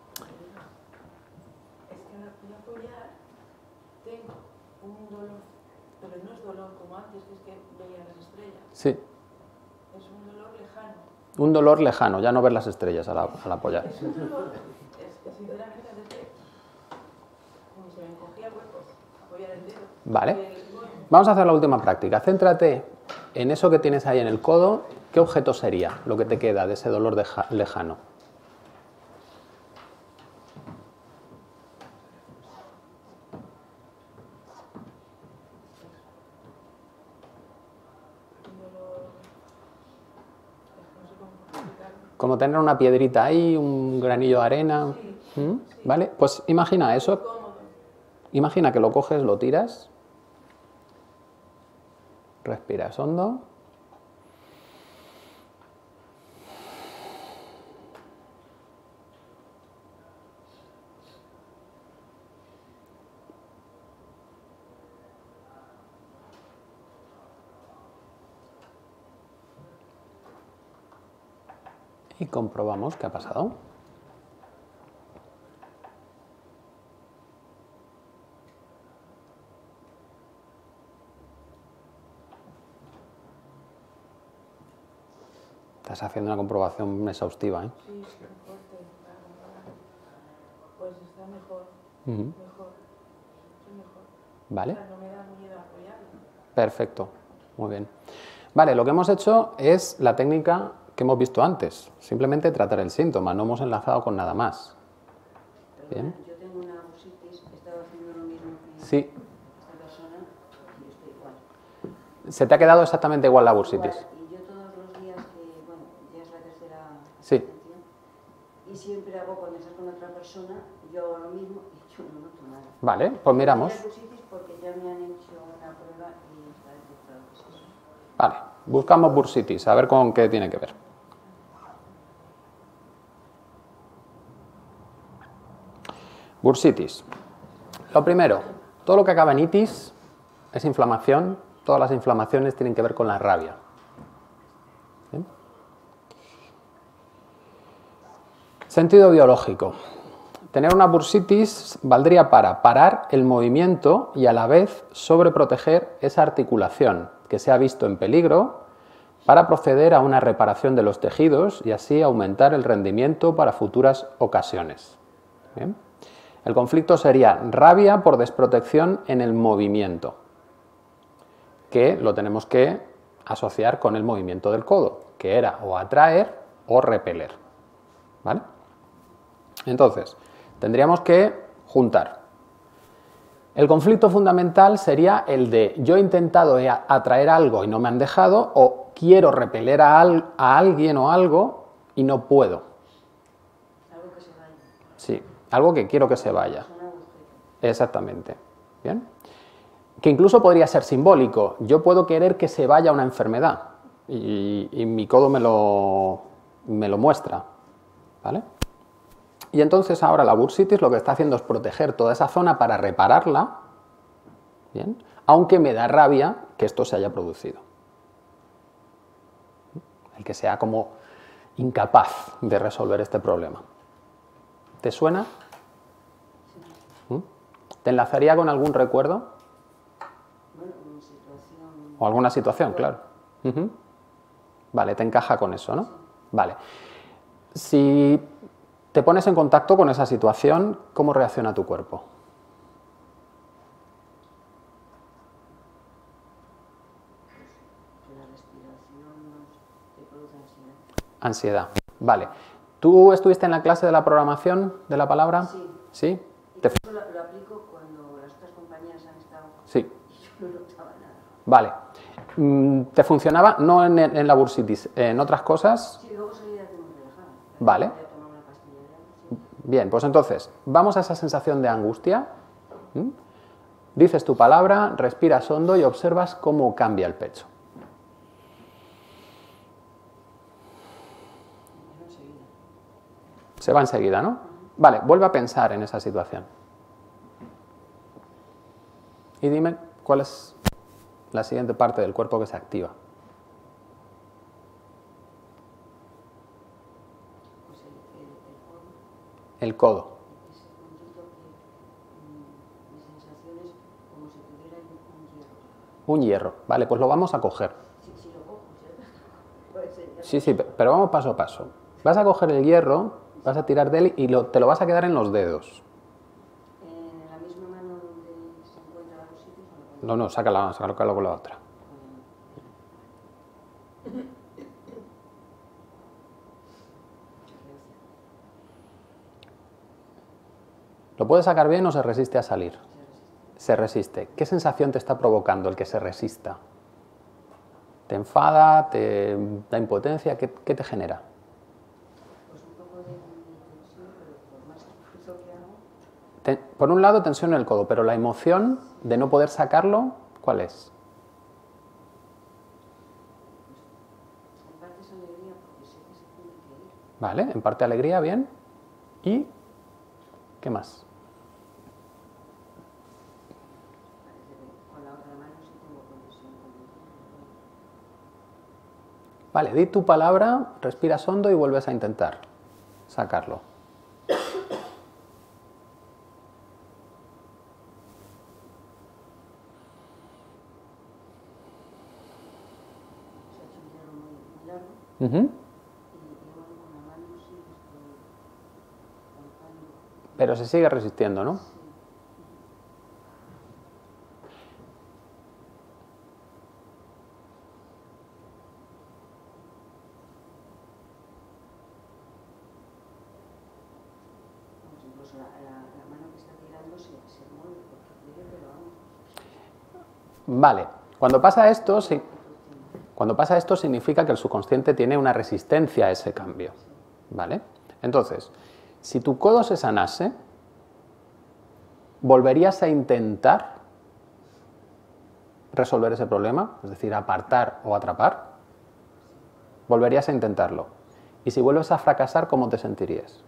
Es que al apoyar tengo un dolor, pero no es dolor como antes, que es que veía las estrellas. Sí. Es un dolor lejano. Un dolor lejano, ya no ver las estrellas al apoyar. Es un dolor, es que sinceramente antes de como se me encogía el cuerpo, apoyar el dedo. Vale. Vamos a hacer la última práctica. Céntrate en eso que tienes ahí en el codo. ¿Qué objeto sería lo que te queda de ese dolor lejano? Como tener una piedrita ahí, un granillo de arena. ¿Vale? Pues imagina eso. Imagina que lo coges, lo tiras. Respiras hondo. Y comprobamos qué ha pasado. Estás haciendo una comprobación exhaustiva, ¿eh? Sí, es muy fuerte. Pues está mejor. Mejor. Sí, mejor. Vale. O sea, no me da miedo apoyarlo. Perfecto. Muy bien. Vale, lo que hemos hecho es la técnica que hemos visto antes. Simplemente tratar el síntoma, no hemos enlazado con nada más. Bien. Yo tengo una bursitis, he estado haciendo lo mismo que Sí. esta persona y estoy igual. ¿Se te ha quedado exactamente igual la bursitis? Igual, y yo todos los días que, bueno, ya es la tercera Sí. asistencia, y siempre hago cuando estás con otra persona, yo hago lo mismo y yo no noto nada. Vale, pues miramos. Tenía bursitis porque ya me han hecho una prueba y está detectado que es eso. Vale, buscamos bursitis, a ver con qué tiene que ver. Bursitis. Lo primero, todo lo que acaba en itis es inflamación. Todas las inflamaciones tienen que ver con la rabia. ¿Bien? Sentido biológico. Tener una bursitis valdría para parar el movimiento y a la vez sobreproteger esa articulación que se ha visto en peligro para proceder a una reparación de los tejidos y así aumentar el rendimiento para futuras ocasiones. ¿Bien? El conflicto sería rabia por desprotección en el movimiento, que lo tenemos que asociar con el movimiento del codo, que era o atraer o repeler. ¿Vale? Entonces, tendríamos que juntar El conflicto fundamental sería el de yo he intentado atraer algo y no me han dejado, o quiero repeler a alguien o algo y no puedo. Algo que se vaya. Sí, algo que quiero que se vaya. Exactamente. ¿Bien? Que incluso podría ser simbólico. Yo puedo querer que se vaya una enfermedad y mi codo me lo muestra. ¿Vale? Y entonces ahora la bursitis lo que está haciendo es proteger toda esa zona para repararla, ¿bien? Aunque me da rabia que esto se haya producido. El que sea como incapaz de resolver este problema. ¿Te suena? ¿Mm? ¿Te enlazaría con algún recuerdo? Bueno, una situación... O alguna situación, claro. Ujú. Vale, te encaja con eso, ¿no? Vale. Si te pones en contacto con esa situación, ¿cómo reacciona tu cuerpo? Que la respiración te produce ansiedad. Ansiedad. Vale. ¿Tú estuviste en la clase de la programación de la palabra? Sí. ¿Sí? Y eso lo aplico cuando las otras compañeras han estado Sí. y yo no notaba nada. Vale. ¿Te funcionaba? No en la bursitis, en otras cosas. Sí, luego salía como relajada. Vale. Voy a tomar una pastilla de algo, sí. Bien, pues entonces, vamos a esa sensación de angustia. ¿Mm? Dices tu palabra, respiras hondo y observas cómo cambia el pecho. Eso enseguida. Se va enseguida, ¿no? Vale, vuelve a pensar en esa situación. Y dime cuál es la siguiente parte del cuerpo que se activa. Pues codo, El codo. ese puntito que mi sensación es como si tuviera un hierro. Un hierro. Vale, pues lo vamos a coger. Si lo cojo, ¿cierto? Puede ser. Sí, sí, pero vamos paso a paso. Vas a coger el hierro, vas a tirar de él y te lo vas a quedar en los dedos. ¿En la misma mano donde se encuentra la bursitis o la No, no, sácalo con la otra. ¿Lo puedes sacar bien o se resiste a salir? Se resiste. ¿Qué sensación te está provocando el que se resista? ¿Te enfada? ¿Te da impotencia? ¿Qué te genera? Pues un poco de tensión, pero por más esfuerzo que hago, Por un lado, tensión en el codo, pero la emoción de no poder sacarlo, ¿cuál es? en parte es alegría porque sé que se tiene que ir. Vale, en parte alegría, bien. ¿Y qué más? Parece que con la otra mano sí tengo conexión con el Vale, di tu palabra, respiras hondo y vuelves a intentar sacarlo. se ha hecho un hierro muy largo Ujú. y bueno, con la mano sí estoy palpando. Pero se sigue resistiendo, ¿no? Sí. Vamos, incluso la mano que está tirando se mueve porque quiere, pero vamos. Vale, cuando pasa esto significa que el subconsciente tiene una resistencia a ese cambio. ¿Vale? Entonces, si tu codo se sanase, ¿volverías a intentar resolver ese problema? Es decir, apartar o atrapar. Volverías a intentarlo. Y si vuelves a fracasar, ¿cómo te sentirías?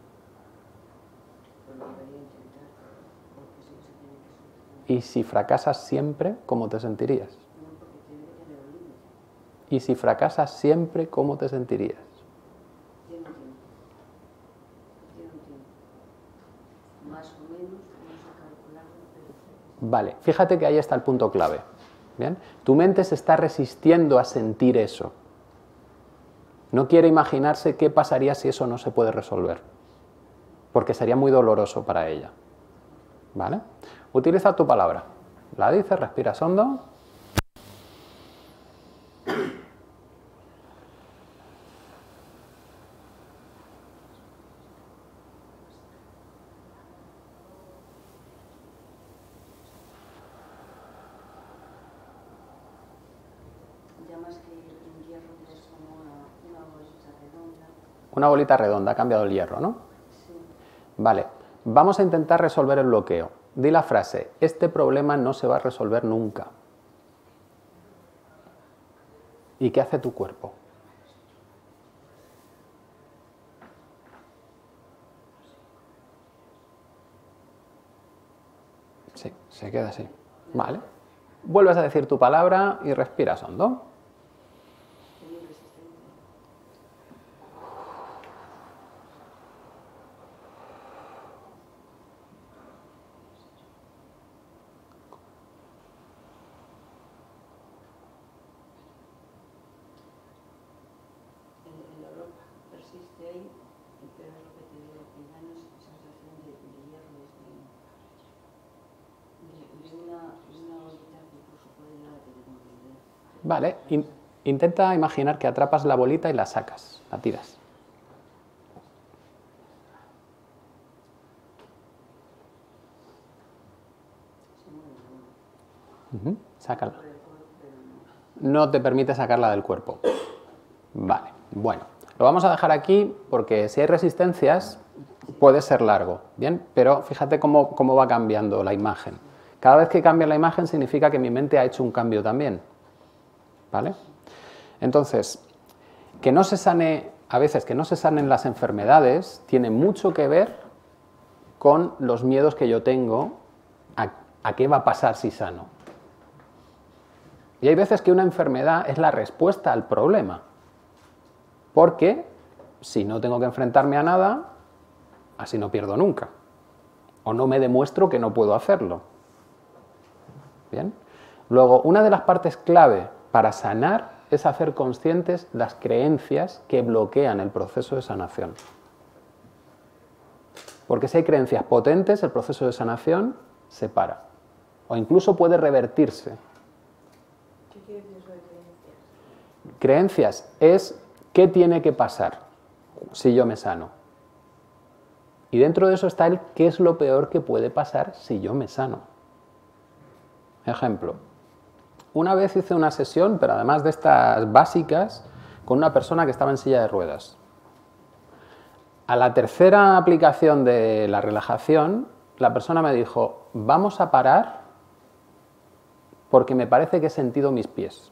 Pues lo debería intentar, porque sí que se tiene que soltar. Y si fracasas siempre, ¿cómo te sentirías? No, porque tiene que tener un límite. Y si fracasas siempre, ¿cómo te sentirías? Tiene un tiempo. Tiene un tiempo. Más o menos, no sé calcularlo, pero sé que sí. Vale, fíjate que ahí está el punto clave. ¿Bien? Tu mente se está resistiendo a sentir eso. No quiere imaginarse qué pasaría si eso no se puede resolver, porque sería muy doloroso para ella. ¿Vale? Utiliza tu palabra. La dices, respiras hondo. Una bolita redonda, ha cambiado el hierro, ¿no? Vale, vamos a intentar resolver el bloqueo. Di la frase, este problema no se va a resolver nunca. ¿Y qué hace tu cuerpo? Sí, se queda así. Vale. Vuelves a decir tu palabra y respiras hondo. El dolor persiste ahí, pero es lo que te digo, que ya no es sensación de hierro, es de una bolita que incluso puede llegar a tener movilidad. Vale, intenta imaginar que atrapas la bolita y la sacas, la tiras. Sácala. No te permite sacarla del cuerpo. Vale, bueno, lo vamos a dejar aquí porque si hay resistencias puede ser largo, ¿bien? Pero fíjate cómo va cambiando la imagen. Cada vez que cambia la imagen significa que mi mente ha hecho un cambio también, ¿vale? Entonces, que no se sane, a veces que no se sanen las enfermedades tiene mucho que ver con los miedos que yo tengo a qué va a pasar si sano. Y hay veces que una enfermedad es la respuesta al problema. Porque si no tengo que enfrentarme a nada, así no pierdo nunca. O no me demuestro que no puedo hacerlo. ¿Bien? Luego, una de las partes clave para sanar es hacer conscientes las creencias que bloquean el proceso de sanación. Porque si hay creencias potentes, el proceso de sanación se para. O incluso puede revertirse. ¿Qué quiere decir eso de creencias? Creencias es qué tiene que pasar si yo me sano. Y dentro de eso está el qué es lo peor que puede pasar si yo me sano. Ejemplo, una vez hice una sesión, pero además de estas básicas, con una persona que estaba en silla de ruedas. A la tercera aplicación de la relajación, la persona me dijo, vamos a parar porque me parece que he sentido mis pies.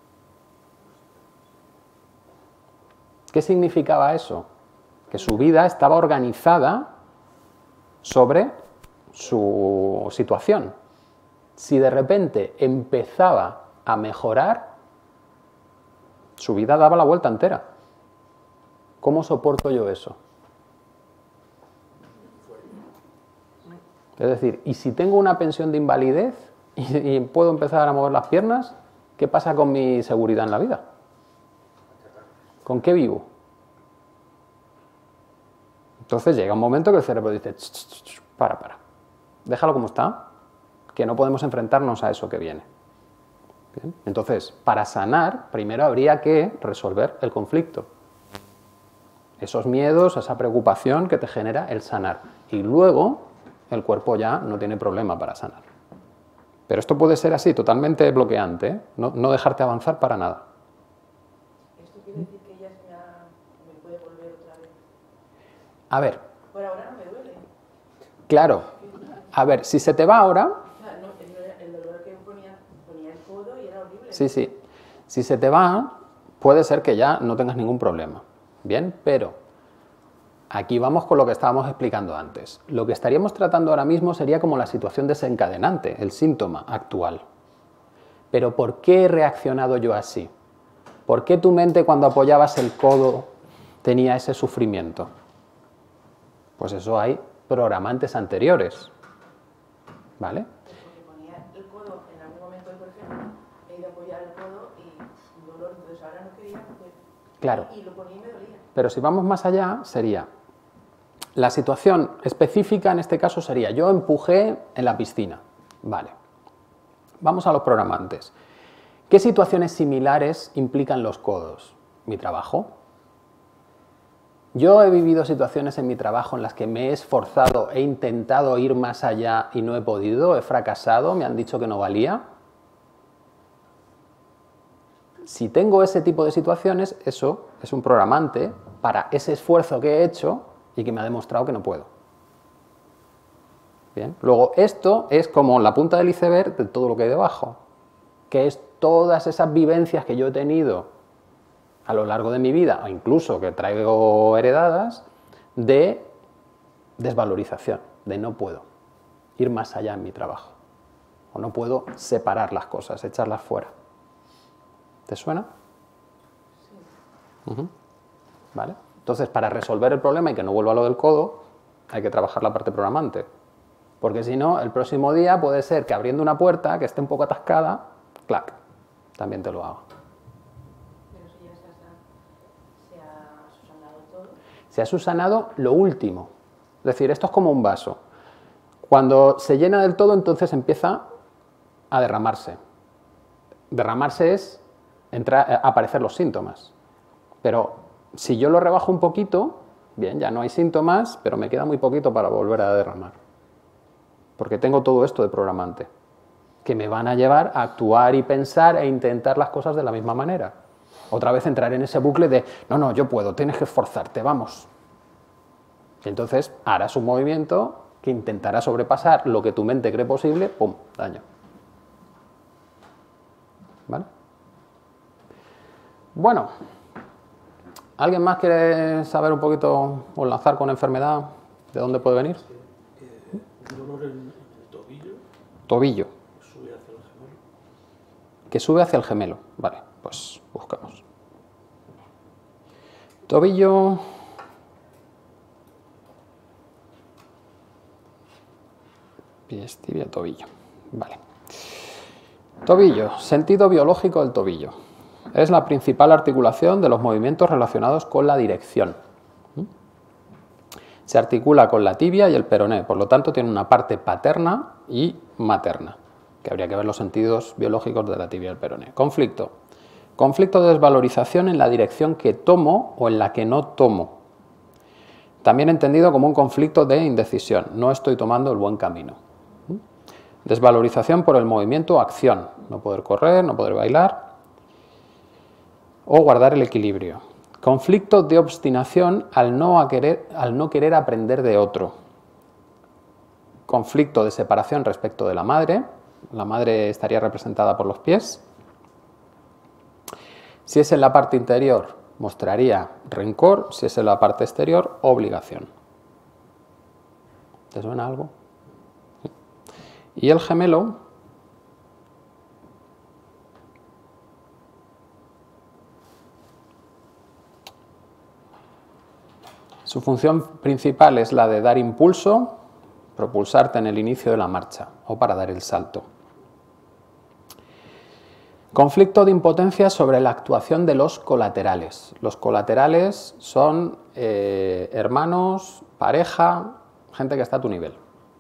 ¿Qué significaba eso? Que su vida estaba organizada sobre su situación. Si de repente empezaba a mejorar, su vida daba la vuelta entera. ¿Cómo soporto yo eso? Es decir, ¿y si tengo una pensión de invalidez y puedo empezar a mover las piernas? ¿Qué pasa con mi seguridad en la vida? ¿Con qué vivo? Entonces llega un momento que el cerebro dice, para, déjalo como está, que no podemos enfrentarnos a eso que viene. ¿Bien? Entonces, para sanar, primero habría que resolver el conflicto. Esos miedos, esa preocupación que te genera el sanar. Y luego, el cuerpo ya no tiene problema para sanar. Pero esto puede ser así, totalmente bloqueante, ¿eh? No dejarte avanzar para nada. ¿Esto quiere decir que ella me puede volver otra vez? A ver. Por ahora no me duele. Claro. A ver, si se te va ahora... O sea, no, el dolor que ponía el codo y era horrible. Sí. Si se te va, puede ser que ya no tengas ningún problema. Bien, pero aquí vamos con lo que estábamos explicando antes. Lo que estaríamos tratando ahora mismo sería como la situación desencadenante, el síntoma actual. Pero ¿por qué he reaccionado yo así? ¿Por qué tu mente cuando apoyabas el codo tenía ese sufrimiento? Pues eso hay programantes anteriores. ¿Vale? Porque ponía el codo en algún momento, por ejemplo, he ido a apoyar el codo y un dolor, entonces ahora no quería porque... Claro. Y lo ponía y me dolía. Pero si vamos más allá, sería... La situación específica en este caso sería, yo empujé en la piscina. Vale. Vamos a los programantes. ¿Qué situaciones similares implican los codos? Mi trabajo. Yo he vivido situaciones en mi trabajo en las que me he esforzado, he intentado ir más allá y no he podido, he fracasado, me han dicho que no valía. Si tengo ese tipo de situaciones, eso es un programante para ese esfuerzo que he hecho y que me ha demostrado que no puedo. Bien. Luego, esto es como la punta del iceberg de todo lo que hay debajo, que es todas esas vivencias que yo he tenido a lo largo de mi vida, o incluso que traigo heredadas, de desvalorización, de no puedo ir más allá en mi trabajo, o no puedo separar las cosas, echarlas fuera. ¿Te suena? Sí. ¿Vale? Entonces, para resolver el problema y que no vuelva a lo del codo, hay que trabajar la parte programante. Porque si no, el próximo día puede ser que abriendo una puerta que esté un poco atascada, clac, también te lo haga. Pero si ya se ha subsanado todo. Se ha subsanado lo último. Es decir, esto es como un vaso. Cuando se llena del todo, entonces empieza a derramarse. Derramarse es aparecer los síntomas. Pero si yo lo rebajo un poquito, bien, ya no hay síntomas, pero me queda muy poquito para volver a derramar. Porque tengo todo esto de programante, que me van a llevar a actuar y pensar e intentar las cosas de la misma manera. Otra vez entrar en ese bucle de, no, yo puedo, tienes que esforzarte, vamos. Y entonces harás un movimiento que intentará sobrepasar lo que tu mente cree posible, ¡pum!, daño. ¿Vale? Bueno, ¿alguien más quiere saber un poquito o enlazar con enfermedad? ¿De dónde puede venir? Dolor en el tobillo. Tobillo. Sube hacia el gemelo. Que sube hacia el gemelo. Vale, pues buscamos. Tobillo. Pies, tibia, tobillo. Vale. Tobillo, sentido biológico del tobillo. Es la principal articulación de los movimientos relacionados con la dirección. Se articula con la tibia y el peroné, por lo tanto tiene una parte paterna y materna, que habría que ver los sentidos biológicos de la tibia y el peroné. Conflicto. Conflicto de desvalorización en la dirección que tomo o en la que no tomo. También entendido como un conflicto de indecisión, no estoy tomando el buen camino. Desvalorización por el movimiento o acción, no poder correr, no poder bailar o guardar el equilibrio. Conflicto de obstinación al no querer aprender de otro. Conflicto de separación respecto de la madre. La madre estaría representada por los pies. Si es en la parte interior, mostraría rencor. Si es en la parte exterior, obligación. ¿Te suena algo? Y el gemelo. Su función principal es la de dar impulso, propulsarte en el inicio de la marcha o para dar el salto. Conflicto de impotencia sobre la actuación de los colaterales. Los colaterales son hermanos, pareja, gente que está a tu nivel.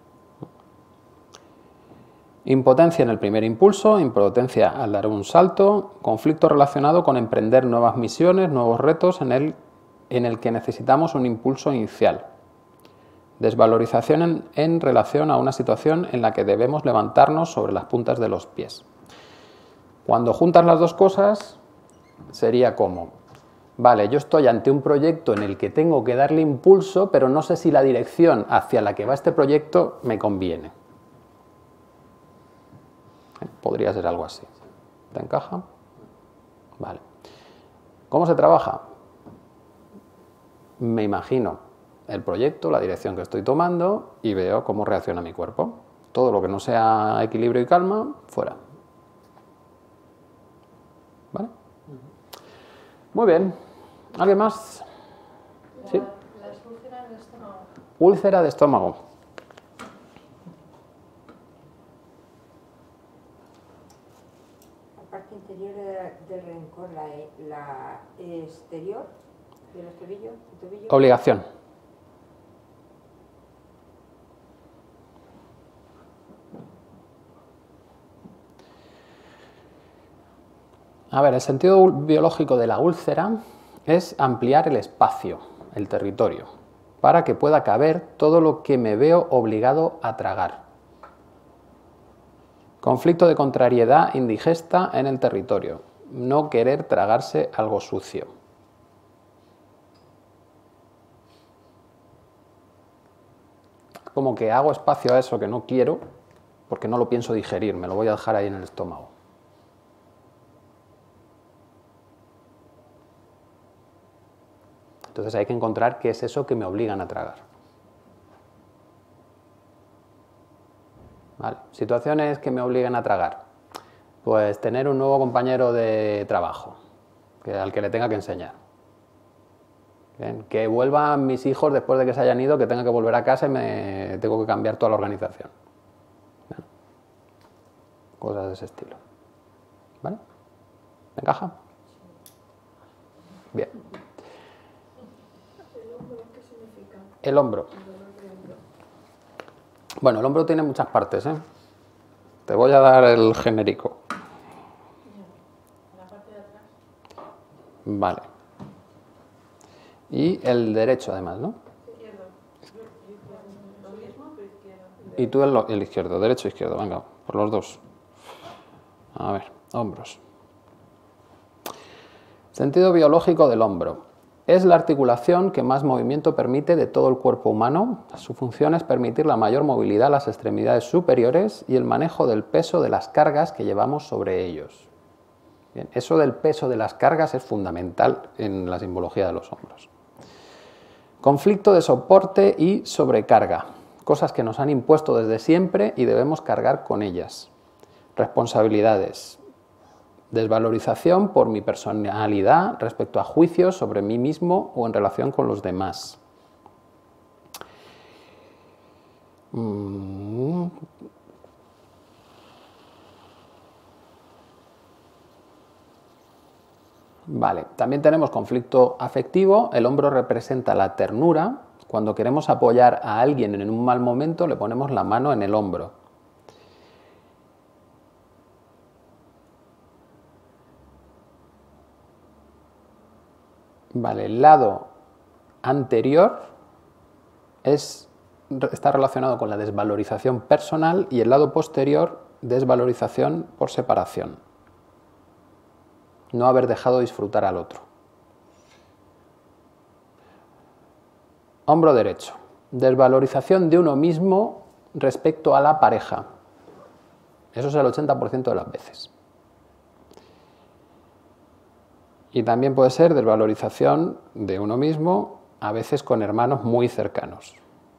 Impotencia en el primer impulso, impotencia al dar un salto, conflicto relacionado con emprender nuevas misiones, nuevos retos en el que necesitamos un impulso inicial. Desvalorización en relación a una situación en la que debemos levantarnos sobre las puntas de los pies. Cuando juntas las dos cosas, sería como, vale, yo estoy ante un proyecto en el que tengo que darle impulso, pero no sé si la dirección hacia la que va este proyecto me conviene. Podría ser algo así. ¿Te encaja? Vale. ¿Cómo se trabaja? Me imagino el proyecto, la dirección que estoy tomando y veo cómo reacciona mi cuerpo. Todo lo que no sea equilibrio y calma, fuera. ¿Vale? Muy bien. ¿Alguien más? ¿Sí? Las úlceras del estómago. Úlcera de estómago. La parte interior del rencor, la exterior de los tobillos, el tobillo. Obligación. A ver, el sentido biológico de la úlcera es ampliar el espacio, el territorio, para que pueda caber todo lo que me veo obligado a tragar. Conflicto de contrariedad indigesta en el territorio, no querer tragarse algo sucio. como que hago espacio a eso que no quiero porque no lo pienso digerir, me lo voy a dejar ahí en el estómago. Entonces hay que encontrar qué es eso que me obligan a tragar. ¿Vale? Situaciones que me obligan a tragar. Pues tener un nuevo compañero de trabajo al que le tenga que enseñar. Bien, que vuelvan mis hijos después de que se hayan ido, que tenga que volver a casa y me tengo que cambiar toda la organización. Bien. Cosas de ese estilo. ¿Vale? ¿Me encaja? Bien. ¿El hombro qué significa? El hombro. El dolor de hombro. Bueno, el hombro tiene muchas partes, ¿eh? Te voy a dar el genérico. La parte de atrás. Vale. Y el derecho, además, ¿no? Izquierdo. Lo mismo, pero izquierdo. Y tú el izquierdo, derecho e izquierdo, venga, por los dos. A ver, hombros. Sentido biológico del hombro. Es la articulación que más movimiento permite de todo el cuerpo humano. Su función es permitir la mayor movilidad a las extremidades superiores y el manejo del peso de las cargas que llevamos sobre ellos. Bien, eso del peso de las cargas es fundamental en la simbología de los hombros. Conflicto de soporte y sobrecarga. Cosas que nos han impuesto desde siempre y debemos cargar con ellas. Responsabilidades. Desvalorización por mi personalidad respecto a juicios sobre mí mismo o en relación con los demás. Vale, también tenemos conflicto afectivo. El hombro representa la ternura. Cuando queremos apoyar a alguien en un mal momento, le ponemos la mano en el hombro. Vale, el lado anterior está relacionado con la desvalorización personal y el lado posterior, desvalorización por separación. No haber dejado disfrutar al otro. Hombro derecho. Desvalorización de uno mismo respecto a la pareja. Eso es el 80% de las veces. Y también puede ser desvalorización de uno mismo, a veces con hermanos muy cercanos.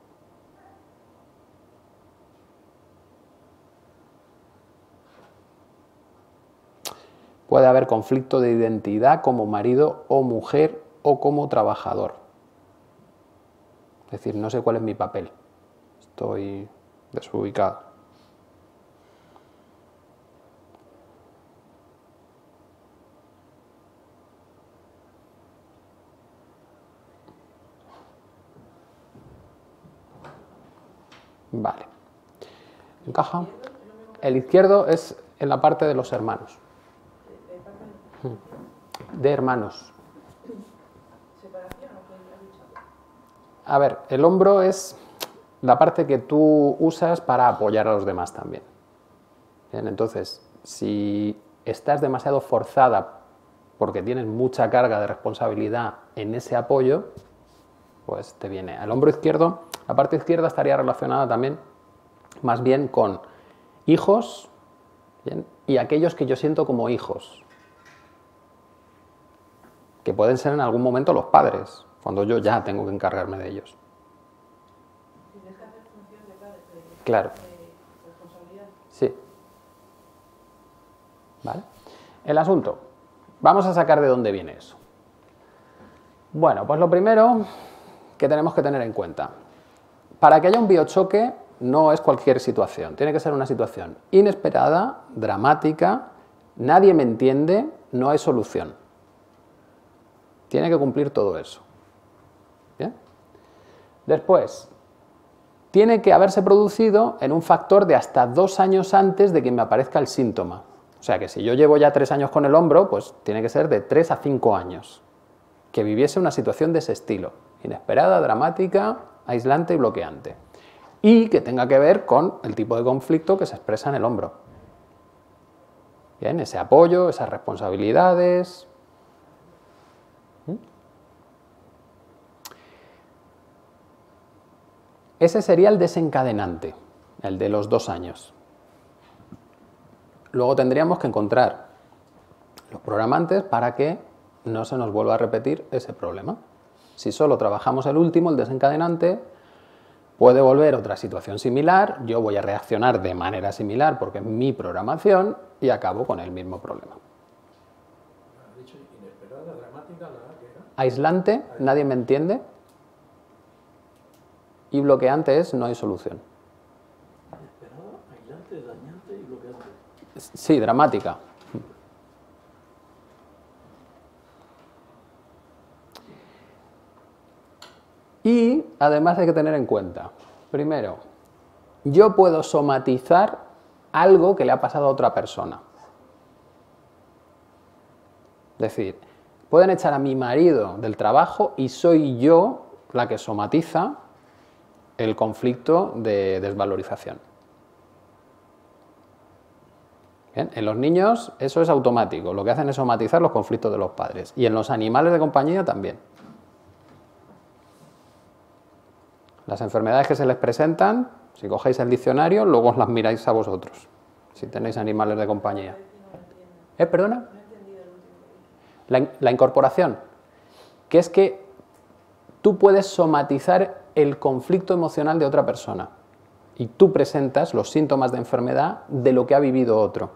Puede haber conflicto de identidad como marido o mujer o como trabajador. Es decir, no sé cuál es mi papel. Estoy desubicado. Vale. ¿Encaja? El izquierdo es en la parte de los hermanos. De hermanos. ¿Separación o qué has dicho? A ver, el hombro es la parte que tú usas para apoyar a los demás también. Bien, entonces, si estás demasiado forzada porque tienes mucha carga de responsabilidad en ese apoyo, pues te viene. Al hombro izquierdo, la parte izquierda estaría relacionada también más bien con hijos, ¿bien? Y aquellos que yo siento como hijos, que pueden ser en algún momento los padres, cuando yo ya tengo que encargarme de ellos. Tienes que hacer función de padre, Claro. de responsabilidad. Sí. ¿Vale? El asunto. Vamos a sacar de dónde viene eso. Bueno, pues lo primero que tenemos que tener en cuenta. Para que haya un biochoque no es cualquier situación. Tiene que ser una situación inesperada, dramática, nadie me entiende, no hay solución. Tiene que cumplir todo eso. ¿Bien? Después, tiene que haberse producido en un factor de hasta 2 años antes de que me aparezca el síntoma. O sea que si yo llevo ya 3 años con el hombro, pues tiene que ser de 3 a 5 años. Que viviese una situación de ese estilo. Inesperada, dramática, aislante y bloqueante. Y que tenga que ver con el tipo de conflicto que se expresa en el hombro. Bien, ese apoyo, esas responsabilidades. Ese sería el desencadenante, el de los 2 años. Luego tendríamos que encontrar los programantes para que no se nos vuelva a repetir ese problema. Si solo trabajamos el último, el desencadenante, puede volver otra situación similar, yo voy a reaccionar de manera similar porque es mi programación y acabo con el mismo problema. ¿Has dicho inesperada, dramática, la que era? Aislante, nadie me entiende, y bloqueante es no hay solución. Inesperada, aislante, dañante y bloqueante. Sí, dramática. Y además hay que tener en cuenta, primero, yo puedo somatizar algo que le ha pasado a otra persona. Es decir, pueden echar a mi marido del trabajo y soy yo la que somatiza el conflicto de desvalorización. Bien, en los niños eso es automático, lo que hacen es somatizar los conflictos de los padres. Y en los animales de compañía también. Las enfermedades que se les presentan, si cogéis el diccionario, luego os las miráis a vosotros, si tenéis animales de compañía. ¿Perdona? La incorporación, que es que tú puedes somatizar el conflicto emocional de otra persona y tú presentas los síntomas de enfermedad de lo que ha vivido otro.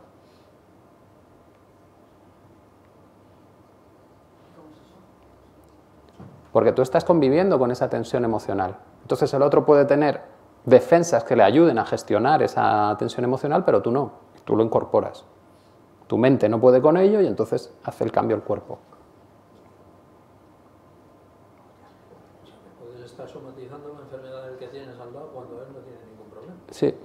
Porque tú estás conviviendo con esa tensión emocional. Entonces el otro puede tener defensas que le ayuden a gestionar esa tensión emocional, pero tú no, tú lo incorporas. Tu mente no puede con ello y entonces hace el cambio el cuerpo. O sea, que puedes estar somatizando la enfermedad del que tienes al lado cuando él no tiene ningún problema. Sí.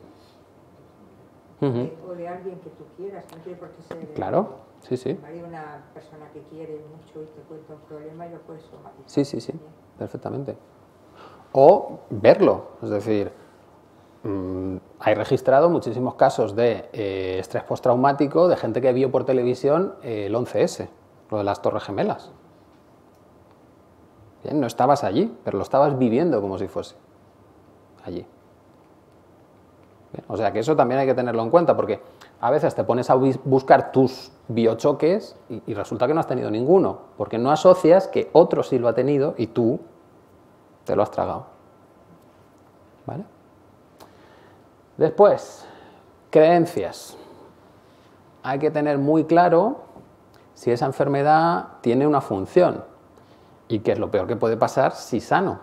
O de alguien que tú quieras, no tiene por qué ser. Claro, sí, sí. Hay una persona que quiere mucho y te cuenta un problema y lo puedes somatizar. Sí, sí, sí, perfectamente. O verlo, es decir, hay registrado muchísimos casos de estrés postraumático de gente que vio por televisión el 11S, lo de las Torres Gemelas. Bien, no estabas allí, pero lo estabas viviendo como si fuese allí. Bien, o sea que eso también hay que tenerlo en cuenta, porque a veces te pones a buscar tus biochoques y resulta que no has tenido ninguno, porque no asocias que otro sí lo ha tenido y tú te lo has tragado. ¿Vale? Después, creencias. Hay que tener muy claro si esa enfermedad tiene una función y qué es lo peor que puede pasar si sano.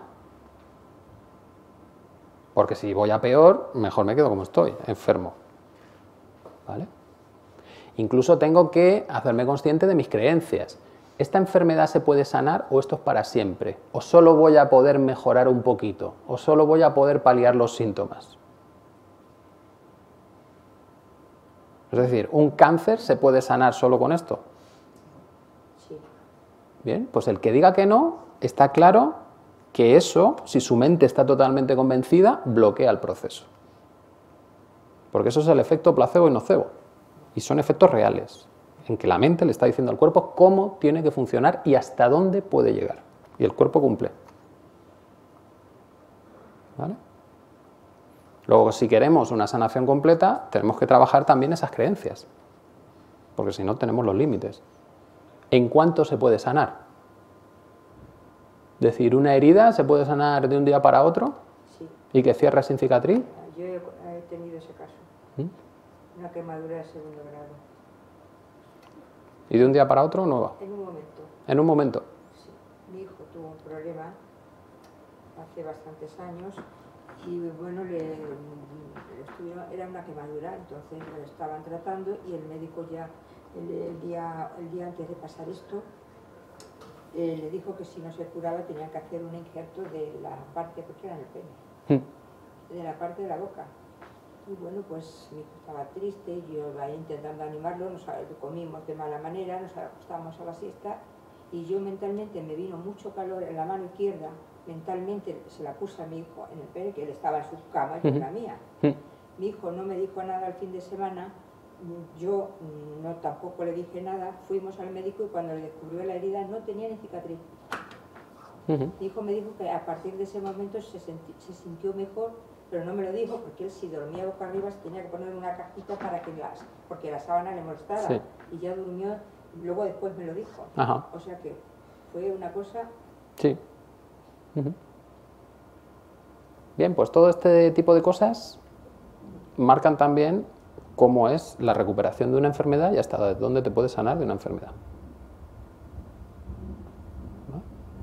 Porque si voy a peor, mejor me quedo como estoy, enfermo. ¿Vale? Incluso tengo que hacerme consciente de mis creencias. ¿Esta enfermedad se puede sanar o esto es para siempre? ¿O solo voy a poder mejorar un poquito? ¿O solo voy a poder paliar los síntomas? Es decir, ¿un cáncer se puede sanar solo con esto? Sí. Bien, pues el que diga que no, está claro que eso, si su mente está totalmente convencida, bloquea el proceso. Porque eso es el efecto placebo y nocebo. Y son efectos reales, en que la mente le está diciendo al cuerpo cómo tiene que funcionar y hasta dónde puede llegar. Y el cuerpo cumple. ¿Vale? Luego, si queremos una sanación completa, tenemos que trabajar también esas creencias. Porque si no, tenemos los límites. ¿En cuánto se puede sanar? Es decir, ¿una herida se puede sanar de un día para otro? Sí. ¿Y que cierra sin cicatriz? Yo he tenido ese caso. Una quemadura de segundo grado. ¿Y de un día para otro no va? En un momento. En un momento. Sí. Mi hijo tuvo un problema hace bastantes años y bueno, era una quemadura, entonces lo estaban tratando y el médico ya el día antes de pasar esto le dijo que si no se curaba tenía que hacer un injerto de la parte, porque era en el pene, de la parte de la boca. Y bueno, pues mi hijo estaba triste, yo iba intentando animarlo, nos comimos de mala manera, nos acostamos a la siesta y yo mentalmente me vino mucho calor en la mano izquierda, mentalmente se la puse a mi hijo en el pene, que él estaba en su cama y yo en la mía. Mi hijo no me dijo nada el fin de semana, yo tampoco le dije nada, fuimos al médico y cuando le descubrió la herida no tenía ni cicatriz. Ujú. Mi hijo me dijo que a partir de ese momento se sintió mejor, pero no me lo dijo porque él, si dormía boca arriba, se tenía que poner una cajita para que porque la sábana le molestaba. Sí. Y ya durmió, luego después me lo dijo. Ajá. O sea que fue una cosa... Sí. Ujú. Bien, pues todo este tipo de cosas marcan también cómo es la recuperación de una enfermedad y hasta dónde te puedes sanar de una enfermedad. ¿No?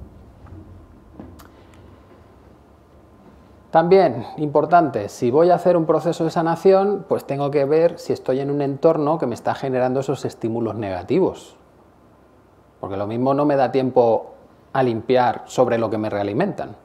También, importante, si voy a hacer un proceso de sanación, pues tengo que ver si estoy en un entorno que me está generando esos estímulos negativos. Porque lo mismo no me da tiempo a limpiar sobre lo que me realimentan.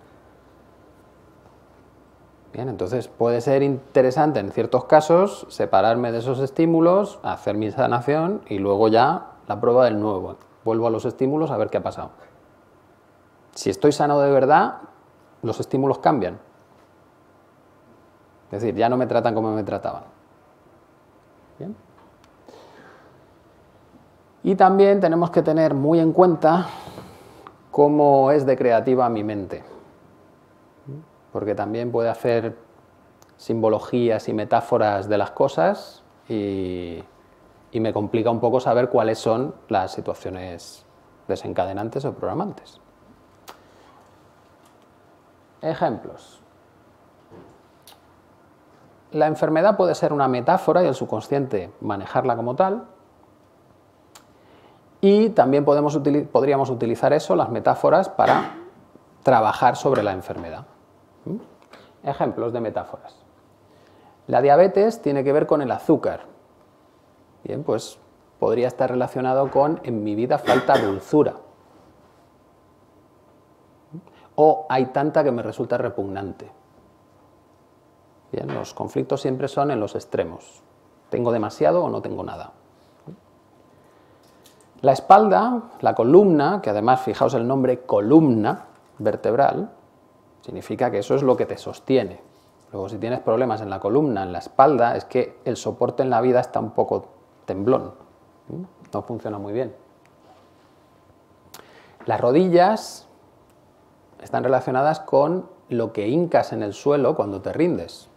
Bien, entonces puede ser interesante en ciertos casos separarme de esos estímulos, hacer mi sanación y luego ya la prueba del nuevo. Vuelvo a los estímulos a ver qué ha pasado. Si estoy sano de verdad, los estímulos cambian. Es decir, ya no me tratan como me trataban. Bien. Y también tenemos que tener muy en cuenta cómo es de creativa mi mente. Porque también puede hacer simbologías y metáforas de las cosas y me complica un poco saber cuáles son las situaciones desencadenantes o programantes. Ejemplos. La enfermedad puede ser una metáfora y el subconsciente manejarla como tal. Y también podríamos utilizar eso, las metáforas, para trabajar sobre la enfermedad. Ejemplos de metáforas. La diabetes tiene que ver con el azúcar. Bien, pues podría estar relacionado con en mi vida falta dulzura. O hay tanta que me resulta repugnante. Bien, los conflictos siempre son en los extremos. ¿Tengo demasiado o no tengo nada? La espalda, la columna, que además fijaos el nombre columna vertebral, significa que eso es lo que te sostiene. Luego, si tienes problemas en la columna, en la espalda, es que el soporte en la vida está un poco temblón. No funciona muy bien. Las rodillas están relacionadas con lo que hincas en el suelo cuando te rindes.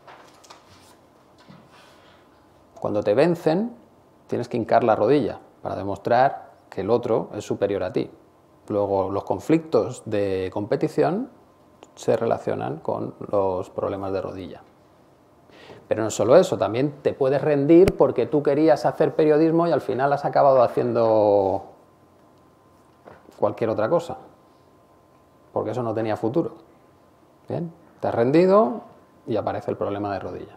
Cuando te vencen, tienes que hincar la rodilla para demostrar que el otro es superior a ti. Luego, los conflictos de competición se relacionan con los problemas de rodilla. Pero no solo eso, también te puedes rendir porque tú querías hacer periodismo y al final has acabado haciendo cualquier otra cosa, porque eso no tenía futuro. Bien, te has rendido y aparece el problema de rodilla.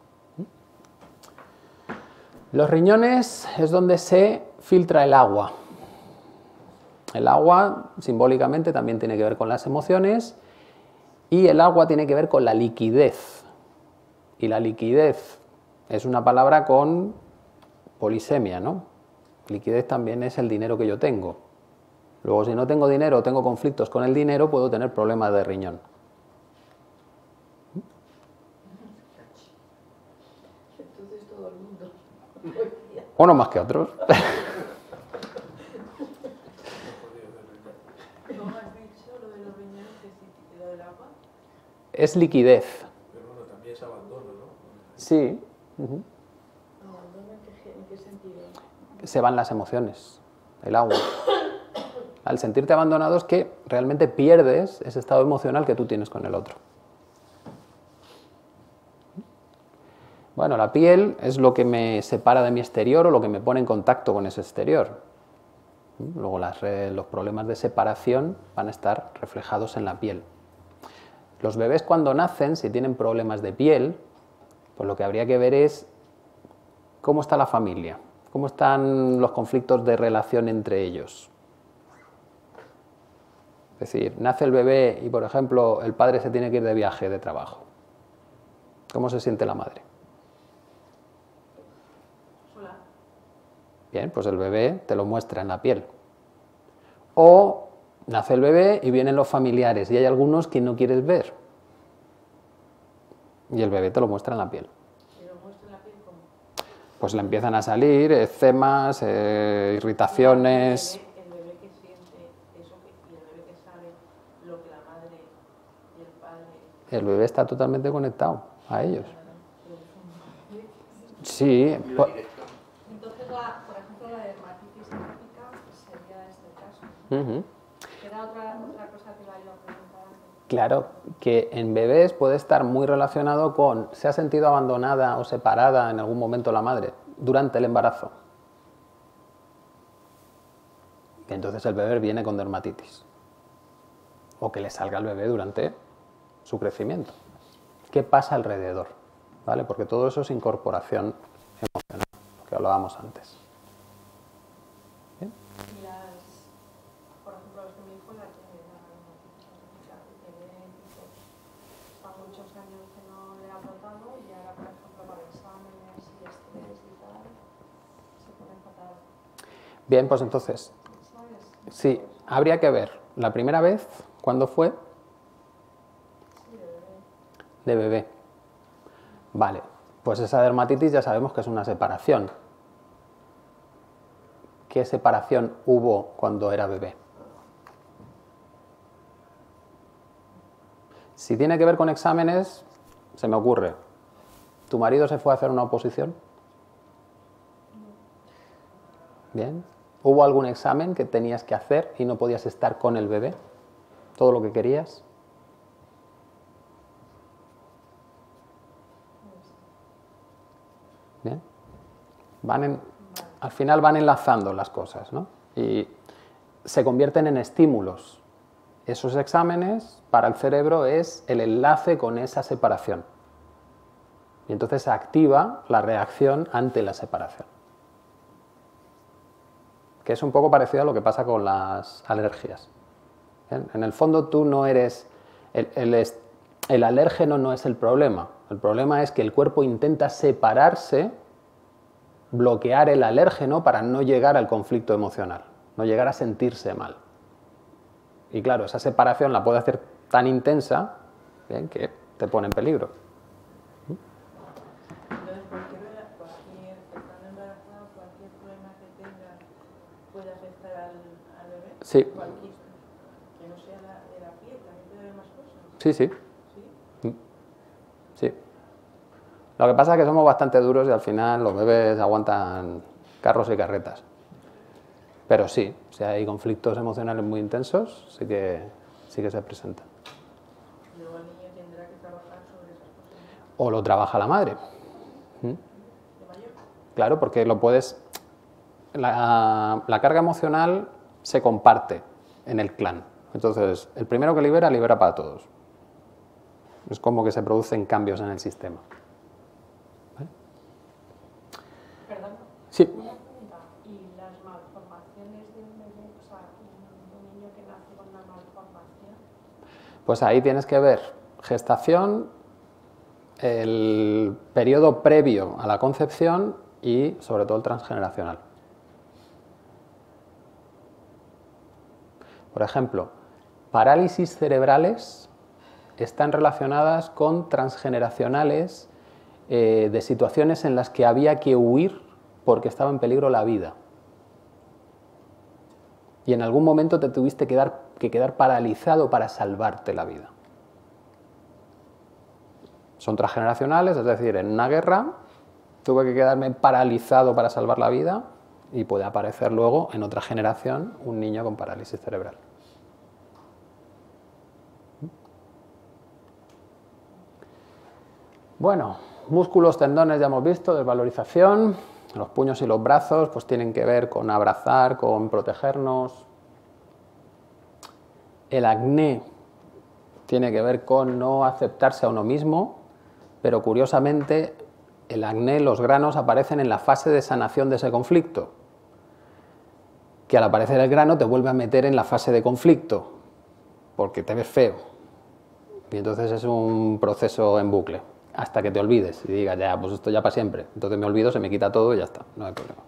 Los riñones es donde se filtra el agua. El agua, simbólicamente, también tiene que ver con las emociones y el agua tiene que ver con la liquidez. Y la liquidez es una palabra con polisemia, ¿no? Liquidez también es el dinero que yo tengo. Luego, si no tengo dinero o tengo conflictos con el dinero, puedo tener problemas de riñón. Entonces todo el mundo. Unos más que otros. ¿Cómo has dicho lo de los riñones y lo del agua? Es liquidez. Pero bueno, también es abandono, ¿no? Sí. ¿Abandono en qué sentido? Se van las emociones, el agua. Al sentirte abandonado es que realmente pierdes ese estado emocional que tú tienes con el otro. Bueno, la piel es lo que me separa de mi exterior o lo que me pone en contacto con ese exterior. Luego los problemas de separación van a estar reflejados en la piel. Los bebés cuando nacen, si tienen problemas de piel, pues lo que habría que ver es cómo está la familia, cómo están los conflictos de relación entre ellos. Es decir, nace el bebé y, por ejemplo, el padre se tiene que ir de viaje de trabajo. ¿Cómo se siente la madre? Sola. Bien, pues el bebé te lo muestra en la piel. O nace el bebé y vienen los familiares y hay algunos que no quieres ver. Y el bebé te lo muestra en la piel. ¿Y lo muestra en la piel cómo? Pues le empiezan a salir eczemas, irritaciones. El bebé que siente eso y el bebé que sabe el bebé está totalmente conectado a ellos. Sí, Entonces, por ejemplo, la dermatitis atópica sería este caso. ¿Era otra cosa que la iba a preguntar? claro que en bebés puede estar muy relacionado con ¿se ha sentido abandonada o separada en algún momento la madre durante el embarazo? Y entonces el bebé viene con dermatitis. O que le salga al bebé durante su crecimiento. ¿Qué pasa alrededor? ¿Vale? Porque todo eso es incorporación emocional, lo que hablábamos antes. ¿Bien? Y por ejemplo, es que mi hijo la tiene la dermatitis atópica, a muchos años que no le ha brotado y ahora, por ejemplo, para exámenes y estrés y tal, se pone fatal. Bien, pues entonces, ¿Sabes? sí, habría que ver la primera vez, ¿cuándo fue? Sí, de bebé. De bebé. Vale, pues esa dermatitis ya sabemos que es una separación. ¿Qué separación hubo cuando era bebé? Si tiene que ver con exámenes, se me ocurre. ¿Tu marido se fue a hacer una oposición? Bien. ¿Hubo algún examen que tenías que hacer y no podías estar con el bebé? ¿Todo lo que querías? Bien. Al final van enlazando las cosas, ¿no? Y se convierten en estímulos. Esos exámenes para el cerebro es el enlace con esa separación. Y entonces se activa la reacción ante la separación. Que es un poco parecido a lo que pasa con las alergias. ¿Bien? En el fondo tú no eres... El alérgeno no es el problema. El problema es que el cuerpo intenta separarse, bloquear el alérgeno para no llegar al conflicto emocional, no llegar a sentirse mal. Y claro, esa separación la puede hacer tan intensa, ¿bien?, que te pone en peligro. Entonces, cualquier estando embarazada, cualquier problema que tenga puede afectar al bebé. Sí. Cualquier, que no sea de la piel, también puede haber más cosas. Sí, sí. ¿Sí? Sí. Lo que pasa es que somos bastante duros y al final los bebés aguantan carros y carretas. Pero sí, si hay conflictos emocionales muy intensos, sí que se presentan. Luego el niño tendrá que trabajar sobre esas cosas. O lo trabaja la madre. ¿De mayor? Claro, porque lo puedes... La carga emocional se comparte en el clan. Entonces, el primero que libera, libera para todos. Es como que se producen cambios en el sistema. ¿Vale? Perdón. Sí. Una pregunta. ¿Y las malformaciones de un bebé, o sea, un niño que nace con una malformación? Pues ahí tienes que ver gestación, el periodo previo a la concepción y sobre todo el transgeneracional. Por ejemplo, parálisis cerebrales están relacionadas con transgeneracionales de situaciones en las que había que huir porque estaba en peligro la vida. Y en algún momento te tuviste que quedar paralizado para salvarte la vida. Son transgeneracionales, es decir, en una guerra tuve que quedarme paralizado para salvar la vida y puede aparecer luego en otra generación un niño con parálisis cerebral. Bueno, músculos, tendones ya hemos visto, desvalorización. Los puños y los brazos pues tienen que ver con abrazar, con protegernos. El acné tiene que ver con no aceptarse a uno mismo, pero curiosamente el acné, los granos aparecen en la fase de sanación de ese conflicto, que al aparecer el grano te vuelve a meter en la fase de conflicto, porque te ves feo. Y entonces es un proceso en bucle, hasta que te olvides y digas, ya, pues esto ya para siempre. Entonces me olvido, se me quita todo y ya está, no hay problema.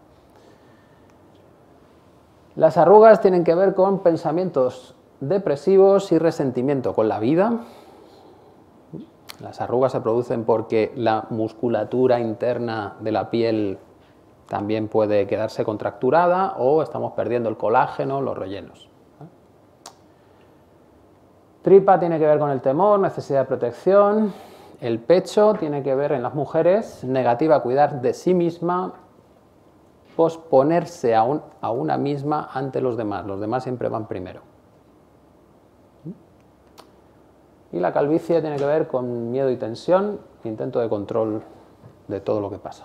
Las arrugas tienen que ver con pensamientos depresivos y resentimiento con la vida. Las arrugas se producen porque la musculatura interna de la piel también puede quedarse contracturada o estamos perdiendo el colágeno, los rellenos. Tripa tiene que ver con el temor, necesidad de protección. El pecho tiene que ver en las mujeres, negativa a cuidar de sí misma, posponerse a una misma ante los demás siempre van primero. Y la calvicie tiene que ver con miedo y tensión, intento de control de todo lo que pasa.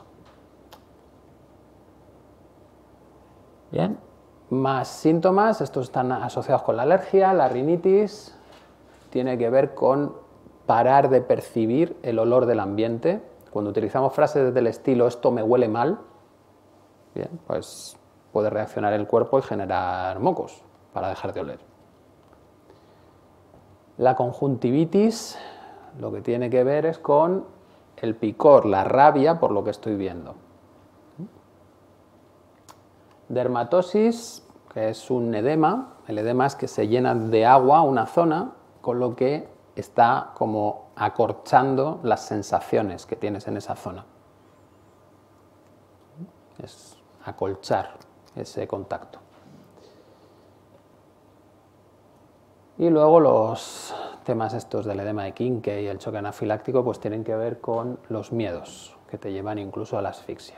Bien, más síntomas, estos están asociados con la alergia, la rinitis, tiene que ver con parar de percibir el olor del ambiente. Cuando utilizamos frases del estilo esto me huele mal, bien, pues puede reaccionar el cuerpo y generar mocos para dejar de oler. La conjuntivitis lo que tiene que ver es con el picor, la rabia por lo que estoy viendo. Dermatosis, que es un edema, el edema es que se llena de agua una zona, con lo que está como acorchando las sensaciones que tienes en esa zona. Es acolchar ese contacto. Y luego los temas estos del edema de Kincke y el choque anafiláctico pues tienen que ver con los miedos que te llevan incluso a la asfixia.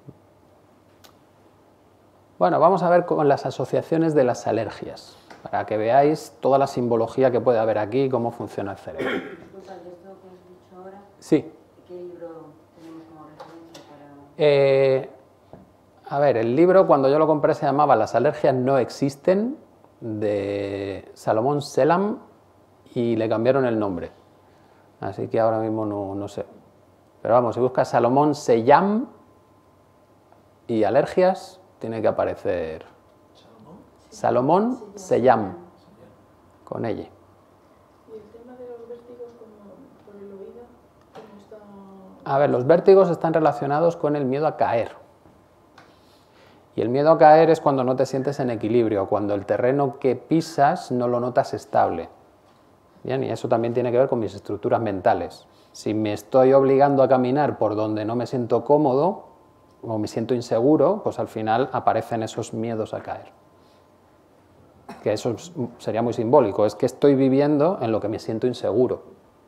Bueno, vamos a ver con las asociaciones de las alergias, para que veáis toda la simbología que puede haber aquí y cómo funciona el cerebro. Disculpa, de esto que has dicho ahora, Sí. ¿qué libro tenemos como referencia para...? A ver, el libro cuando yo lo compré se llamaba Las alergias no existen, de Salomón Selam, y le cambiaron el nombre. Así que ahora mismo no sé. Pero vamos, si buscas Salomón Selam y alergias, tiene que aparecer Salomón Selam, con ella. ¿Y el tema de los vértigos por el oído? ¿Cómo está? A ver, los vértigos están relacionados con el miedo a caer. Y el miedo a caer es cuando no te sientes en equilibrio, cuando el terreno que pisas no lo notas estable. Bien, y eso también tiene que ver con mis estructuras mentales. Si me estoy obligando a caminar por donde no me siento cómodo o me siento inseguro, pues al final aparecen esos miedos a caer. Que eso sería muy simbólico, es que estoy viviendo en lo que me siento inseguro.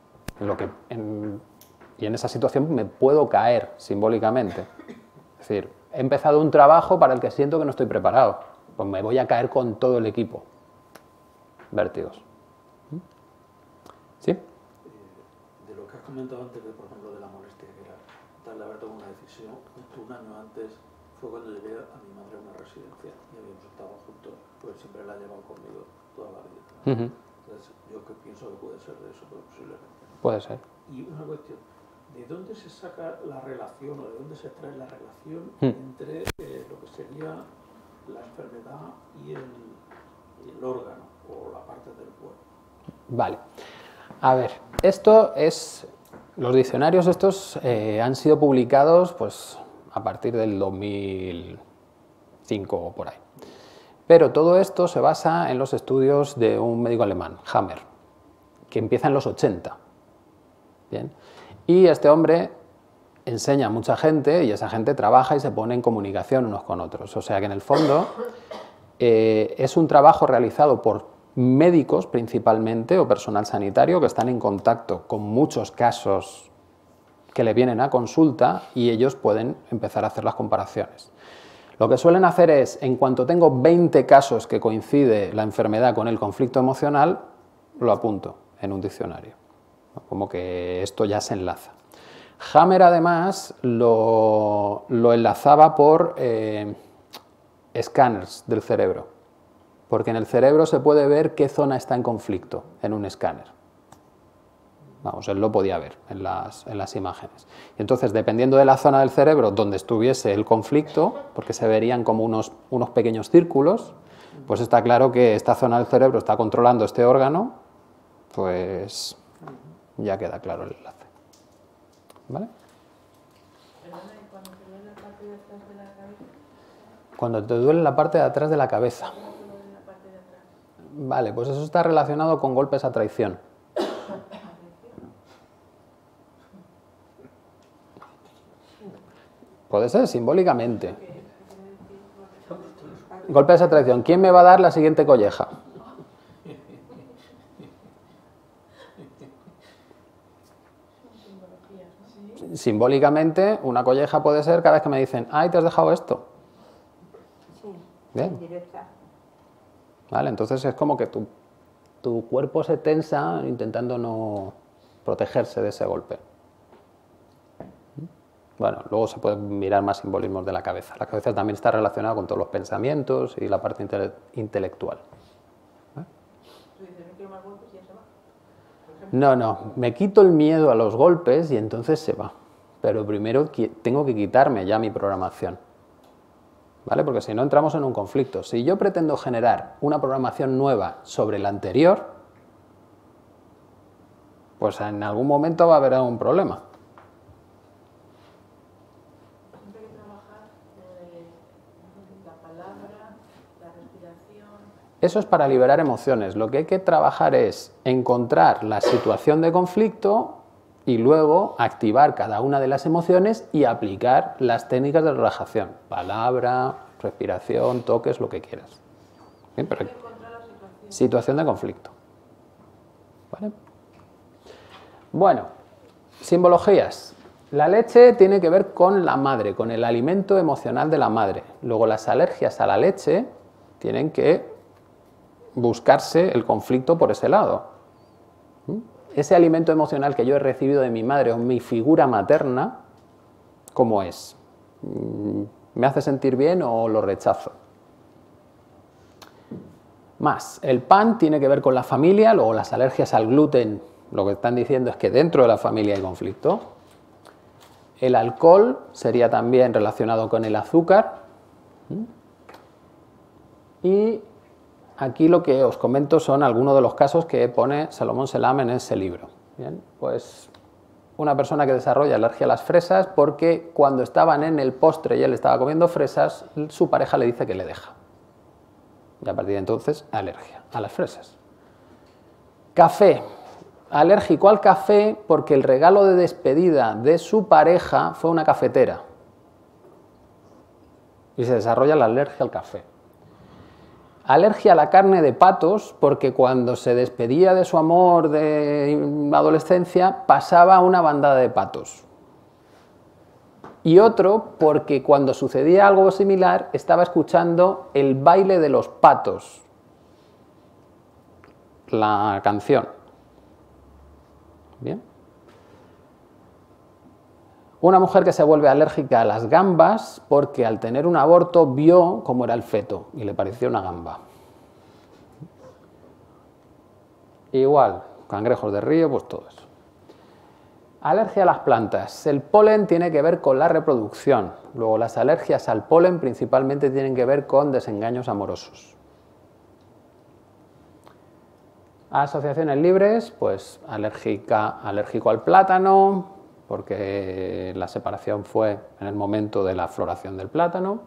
Y en esa situación me puedo caer simbólicamente. Es decir, he empezado un trabajo para el que siento que no estoy preparado, pues me voy a caer con todo el equipo. Vértigos. ¿Sí? De lo que has comentado antes, por ejemplo, de la molestia, que era darle haber tomado una decisión, justo un año antes fue cuando llevé a mi madre a una residencia y habíamos estado juntos, pues siempre la he llevado conmigo toda la vida. Entonces, yo que pienso que puede ser de eso, pero posiblemente. Puede ser. Y una cuestión, ¿de dónde se saca la relación o de dónde se extrae la relación entre lo que sería la enfermedad y el órgano o la parte del cuerpo? Vale. A ver, esto es... Los diccionarios estos han sido publicados pues, a partir del 2005 o por ahí. Pero todo esto se basa en los estudios de un médico alemán, Hammer, que empieza en los 80. Bien. Y este hombre enseña a mucha gente y esa gente trabaja y se pone en comunicación unos con otros. O sea que en el fondo es un trabajo realizado por médicos principalmente o personal sanitario que están en contacto con muchos casos que le vienen a consulta y ellos pueden empezar a hacer las comparaciones. Lo que suelen hacer es, en cuanto tengo 20 casos que coincide la enfermedad con el conflicto emocional, lo apunto en un diccionario. Como que esto ya se enlaza. Hammer además lo enlazaba por escáneres del cerebro. Porque en el cerebro se puede ver qué zona está en conflicto en un escáner. Vamos, él lo podía ver en las imágenes. Y entonces, dependiendo de la zona del cerebro donde estuviese el conflicto, porque se verían como unos pequeños círculos, pues está claro que esta zona del cerebro está controlando este órgano, pues ya queda claro el enlace. ¿Vale? Cuando te duele la parte de atrás de la cabeza. Vale, pues eso está relacionado con golpes a traición. Puede ser simbólicamente. Golpes a traición. ¿Quién me va a dar la siguiente colleja? simbólicamente, una colleja puede ser cada vez que me dicen, ay, te has dejado esto. Sí, Bien. indirecta. ¿Vale? Entonces es como que tu cuerpo se tensa intentando no protegerse de ese golpe. Bueno, luego se pueden mirar más simbolismos de la cabeza. La cabeza también está relacionada con todos los pensamientos y la parte intelectual. Tú dices, no quiero más golpes y ya se va. No, me quito el miedo a los golpes y entonces se va. Pero primero tengo que quitarme ya mi programación. ¿Vale? Porque si no entramos en un conflicto. Si yo pretendo generar una programación nueva sobre la anterior, pues en algún momento va a haber algún problema. Siempre hay que trabajar la palabra, la respiración. Eso es para liberar emociones. Lo que hay que trabajar es encontrar la situación de conflicto y luego activar cada una de las emociones y aplicar las técnicas de relajación. Palabra, respiración, toques, lo que quieras. Bien, pero situación de conflicto. ¿Vale? Bueno, simbologías. La leche tiene que ver con la madre, con el alimento emocional de la madre. Luego las alergias a la leche tienen que buscarse el conflicto por ese lado. Ese alimento emocional que yo he recibido de mi madre o mi figura materna, ¿cómo es? ¿Me hace sentir bien o lo rechazo? Más, el pan tiene que ver con la familia, luego las alergias al gluten, lo que están diciendo es que dentro de la familia hay conflicto. El alcohol sería también relacionado con el azúcar. Y aquí lo que os comento son algunos de los casos que pone Salomón Selam en ese libro. Bien, pues una persona que desarrolla alergia a las fresas porque cuando estaban en el postre y él estaba comiendo fresas, su pareja le dice que le deja. Y a partir de entonces, alergia a las fresas. Café. Alérgico al café porque el regalo de despedida de su pareja fue una cafetera. Y se desarrolla la alergia al café. Alergia a la carne de patos porque cuando se despedía de su amor de adolescencia pasaba una bandada de patos. Y otro porque cuando sucedía algo similar estaba escuchando el baile de los patos, la canción. Bien. Una mujer que se vuelve alérgica a las gambas porque al tener un aborto vio cómo era el feto y le pareció una gamba. Igual, cangrejos de río, pues todo eso. Alergia a las plantas. El polen tiene que ver con la reproducción. Luego las alergias al polen principalmente tienen que ver con desengaños amorosos. Asociaciones libres, pues alérgico al plátano, porque la separación fue en el momento de la floración del plátano.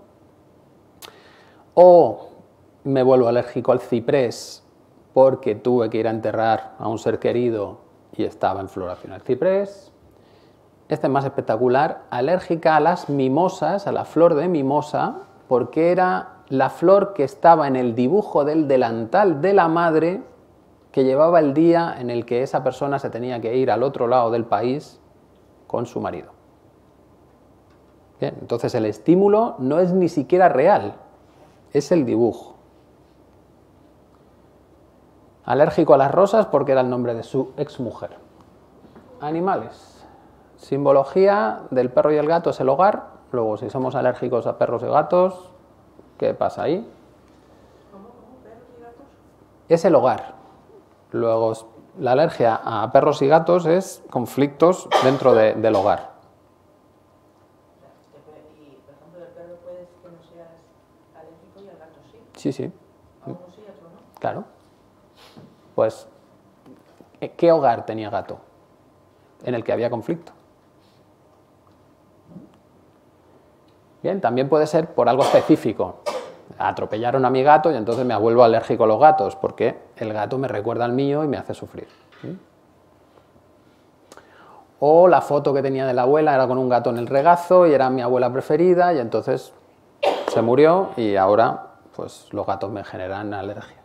O me vuelvo alérgico al ciprés porque tuve que ir a enterrar a un ser querido y estaba en floración el ciprés. Este es más espectacular, alérgica a las mimosas, a la flor de mimosa, porque era la flor que estaba en el dibujo del delantal de la madre que llevaba el día en el que esa persona se tenía que ir al otro lado del país con su marido. Bien, entonces el estímulo no es ni siquiera real, es el dibujo. Alérgico a las rosas porque era el nombre de su exmujer. Animales. Simbología del perro y el gato es el hogar. Luego, si somos alérgicos a perros y gatos, ¿qué pasa ahí? ¿Cómo? ¿Perros y gatos? Es el hogar. Luego, la alergia a perros y gatos es conflictos dentro del hogar. Y, por ejemplo, el perro puedes que no seas alérgico y al gato sí. Sí, sí. A uno sí, a otro no. Claro. Pues, ¿qué hogar tenía gato? En el que había conflicto. Bien, también puede ser por algo específico. Atropellaron a mi gato y entonces me vuelvo alérgico a los gatos, porque el gato me recuerda al mío y me hace sufrir. O la foto que tenía de la abuela era con un gato en el regazo y era mi abuela preferida y entonces se murió y ahora pues los gatos me generan alergia.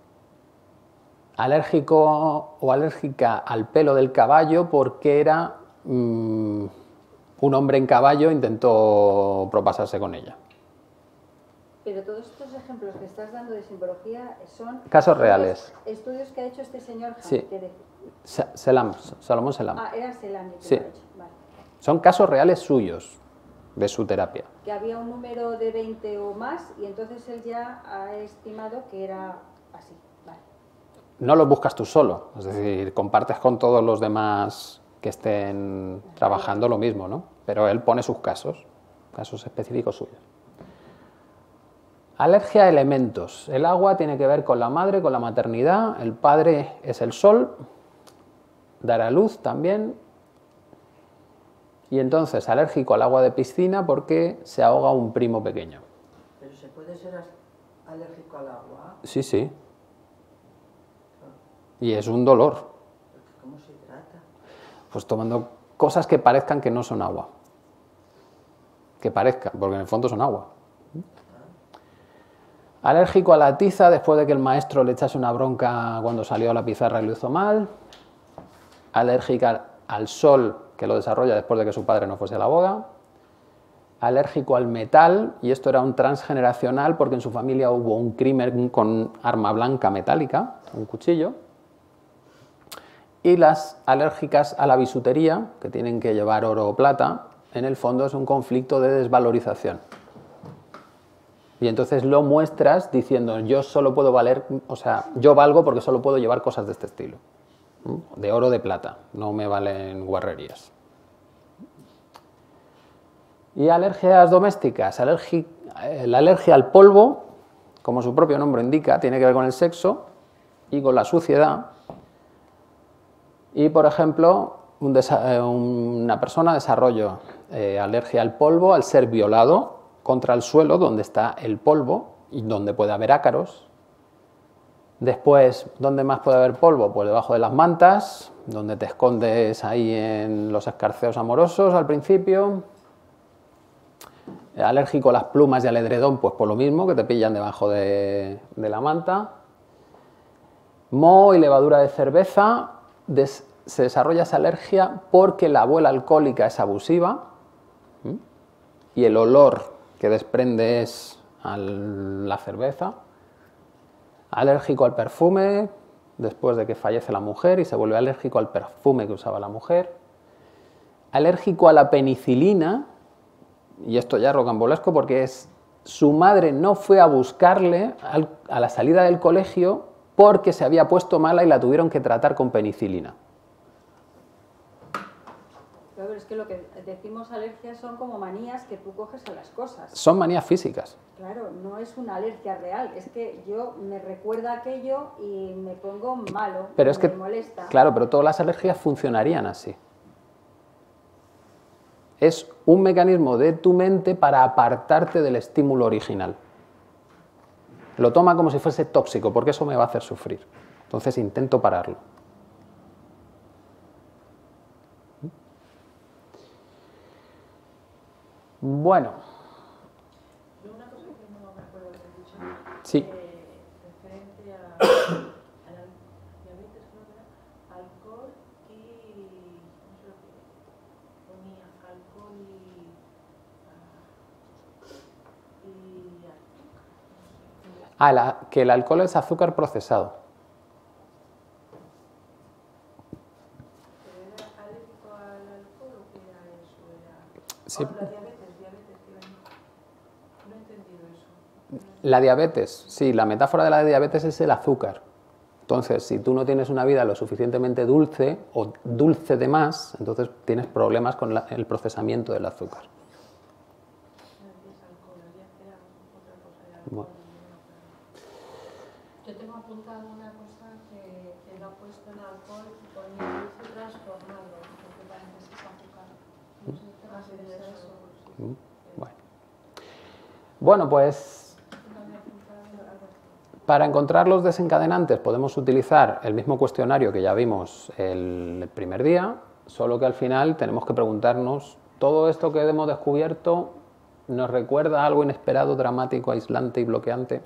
Alérgico o alérgica al pelo del caballo porque era un hombre en caballo intentó propasarse con ella. Pero todos estos ejemplos que estás dando de simbología son... Casos reales. Estudios que ha hecho este señor Sí. Salomón Selam. Ah, era Selam. Sí. Vale. Son casos reales suyos, de su terapia. Que había un número de 20 o más y entonces él ya ha estimado que era así. Vale. No lo buscas tú solo, es decir, compartes con todos los demás que estén trabajando lo mismo, ¿no? Pero él pone sus casos específicos suyos. Alergia a elementos. El agua tiene que ver con la madre, con la maternidad. El padre es el sol. Dar a luz también. Y entonces alérgico al agua de piscina porque se ahoga un primo pequeño. Pero se puede ser alérgico al agua. Sí, sí. Y es un dolor. ¿Cómo se trata? Pues tomando cosas que parezcan que no son agua. Que parezcan, porque en el fondo son agua. Alérgico a la tiza después de que el maestro le echase una bronca cuando salió a la pizarra y lo hizo mal. Alérgica al sol, que lo desarrolla después de que su padre no fuese a la boda. Alérgico al metal, y esto era un transgeneracional porque en su familia hubo un crimen con arma blanca metálica, un cuchillo. Y las alérgicas a la bisutería, que tienen que llevar oro o plata, en el fondo es un conflicto de desvalorización. Y entonces lo muestras diciendo, yo solo puedo valer, o sea, yo valgo porque solo puedo llevar cosas de este estilo. De oro o de plata, no me valen guarrerías. Y alergias domésticas. La alergia al polvo, como su propio nombre indica, tiene que ver con el sexo y con la suciedad. Y, por ejemplo, una persona desarrolla alergia al polvo al ser violado contra el suelo donde está el polvo y donde puede haber ácaros. Después, ¿dónde más puede haber polvo? Pues debajo de las mantas, donde te escondes ahí en los escarceos amorosos al principio. Alérgico a las plumas y al edredón, pues por lo mismo, que te pillan debajo de la manta. Moho y levadura de cerveza. Se desarrolla esa alergia porque la abuela alcohólica es abusiva y el olor que desprende es a la cerveza. Alérgico al perfume, después de que fallece la mujer y se vuelve alérgico al perfume que usaba la mujer. Alérgico a la penicilina, y esto ya es rocambolesco porque su madre no fue a buscarle a la salida del colegio porque se había puesto mala y la tuvieron que tratar con penicilina. Pero es que lo que decimos alergias son como manías que tú coges a las cosas. Son manías físicas. Claro, no es una alergia real, es que yo me recuerda aquello y me pongo malo, pero es me que, molesta. Claro, pero todas las alergias funcionarían así. Es un mecanismo de tu mente para apartarte del estímulo original. Lo toma como si fuese tóxico, porque eso me va a hacer sufrir. Entonces intento pararlo. Bueno. Una cosa que no me acuerdo de haber dicho. Sí. Referente a la diabetes, creo que era alcohol y... no sé lo que ponía, alcohol y azúcar. Que el alcohol es azúcar procesado. ¿Pero era alérgico al alcohol o qué era eso? Sí. La diabetes, no he entendido eso. La diabetes, sí, la metáfora de la diabetes es el azúcar. Entonces, si tú no tienes una vida lo suficientemente dulce o dulce de más, entonces tienes problemas con el procesamiento del azúcar. Bueno. Yo tengo apuntado una cosa que no ha puesto en alcohol y ponía dulce transformado, porque parece que es azúcar. No sé qué más es eso. Bueno, pues para encontrar los desencadenantes podemos utilizar el mismo cuestionario que ya vimos el primer día, solo que al final tenemos que preguntarnos, ¿todo esto que hemos descubierto nos recuerda a algo inesperado, dramático, aislante y bloqueante?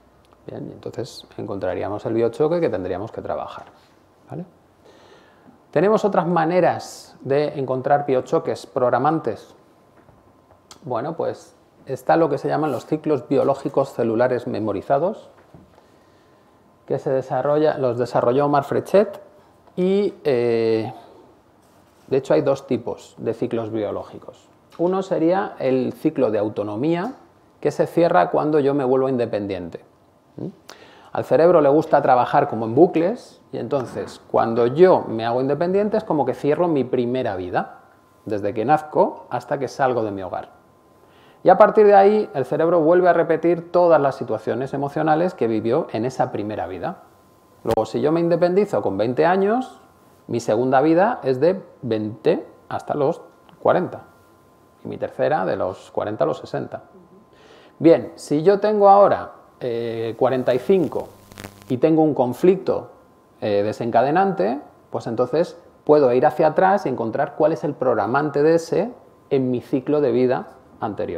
Bien, y entonces encontraríamos el biochoque que tendríamos que trabajar, ¿vale? ¿Tenemos otras maneras de encontrar biochoques programantes? Bueno, pues está lo que se llaman los ciclos biológicos celulares memorizados, que los desarrolló Omar Frechet, y de hecho hay dos tipos de ciclos biológicos. Uno sería el ciclo de autonomía, que se cierra cuando yo me vuelvo independiente. Al cerebro le gusta trabajar como en bucles, y entonces cuando yo me hago independiente es como que cierro mi primera vida, desde que nazco hasta que salgo de mi hogar. Y a partir de ahí el cerebro vuelve a repetir todas las situaciones emocionales que vivió en esa primera vida. Luego, si yo me independizo con 20 años, mi segunda vida es de 20 hasta los 40. Y mi tercera de los 40 a los 60. Bien, si yo tengo ahora 45 y tengo un conflicto desencadenante, pues entonces puedo ir hacia atrás y encontrar cuál es el programante de ese en mi ciclo de vida anterior.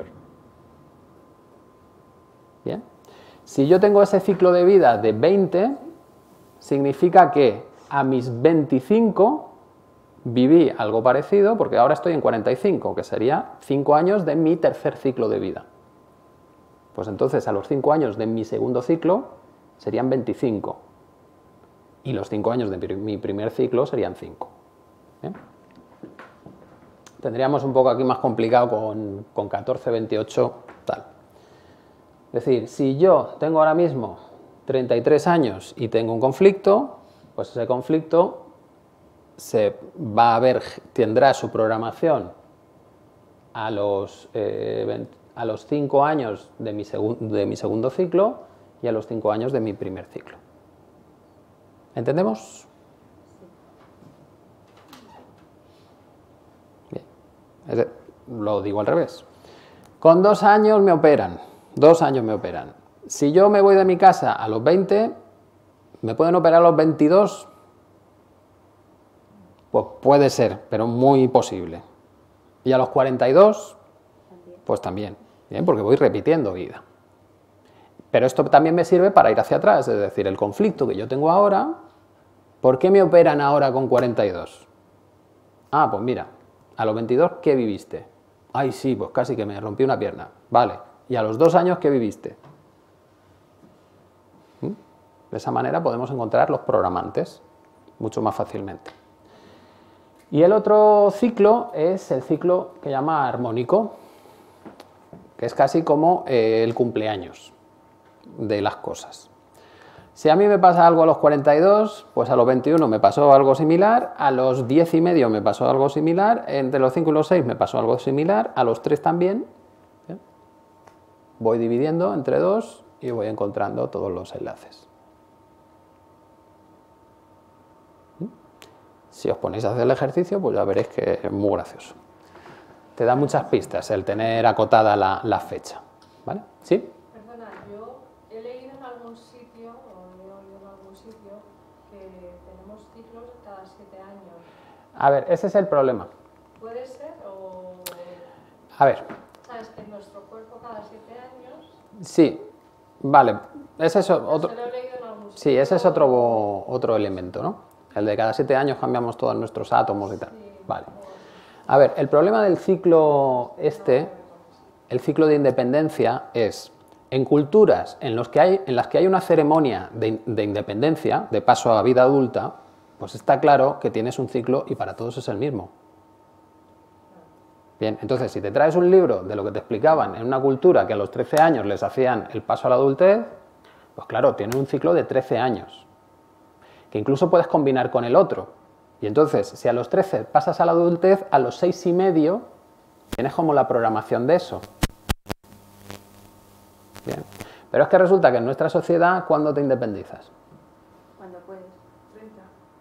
Bien. Si yo tengo ese ciclo de vida de 20, significa que a mis 25 viví algo parecido, porque ahora estoy en 45, que sería 5 años de mi tercer ciclo de vida. Pues entonces a los 5 años de mi segundo ciclo serían 25. Y los 5 años de mi primer ciclo serían 5. ¿Bien? Tendríamos un poco aquí más complicado con 14, 28, tal. Es decir, si yo tengo ahora mismo 33 años y tengo un conflicto, pues ese conflicto tendrá su programación a los 5 años de mi segundo ciclo y a los 5 años de mi primer ciclo. ¿Entendemos? Bien. Lo digo al revés. Con 2 años me operan. 2 años me operan. Si yo me voy de mi casa a los 20, ¿me pueden operar a los 22? Pues puede ser, pero muy posible. ¿Y a los 42? Pues también. Bien, porque voy repitiendo vida. Pero esto también me sirve para ir hacia atrás, es decir, el conflicto que yo tengo ahora, ¿por qué me operan ahora con 42? Ah, pues mira, a los 22, ¿qué viviste? Ay, sí, pues casi que me rompí una pierna. Vale, ¿y a los 2 años qué viviste? De esa manera podemos encontrar los programantes mucho más fácilmente. Y el otro ciclo es el ciclo que llama armónico, que es casi como el cumpleaños de las cosas. Si a mí me pasa algo a los 42, pues a los 21 me pasó algo similar, a los 10 y medio me pasó algo similar, entre los 5 y los 6 me pasó algo similar, a los 3 también. ¿Bien? Voy dividiendo entre 2 y voy encontrando todos los enlaces. Si os ponéis a hacer el ejercicio, pues ya veréis que es muy gracioso. Te da muchas pistas el tener acotada la fecha. ¿Vale? ¿Sí? Perdona, yo he leído en algún sitio, o he oído en algún sitio, que tenemos ciclos cada 7 años. A ver, ese es el problema. ¿Puede ser o...? A ver. ¿Sabes? En nuestro cuerpo cada 7 años... Sí, vale. Ese es otro... Se lo he leído en algún sitio. Sí, ese es otro elemento, ¿no? El de cada 7 años cambiamos todos nuestros átomos y tal. Vale. A ver, el problema del ciclo el ciclo de independencia es, en culturas en las que hay una ceremonia de independencia, de paso a vida adulta, pues está claro que tienes un ciclo y para todos es el mismo. Bien, entonces si te traes un libro de lo que te explicaban en una cultura que a los 13 años les hacían el paso a la adultez, pues claro, tienen un ciclo de 13 años. Que incluso puedes combinar con el otro. Y entonces, si a los 13 pasas a la adultez, a los 6 y medio tienes como la programación de eso. Bien. Pero es que resulta que en nuestra sociedad, ¿cuándo te independizas? Cuando puedes. 30.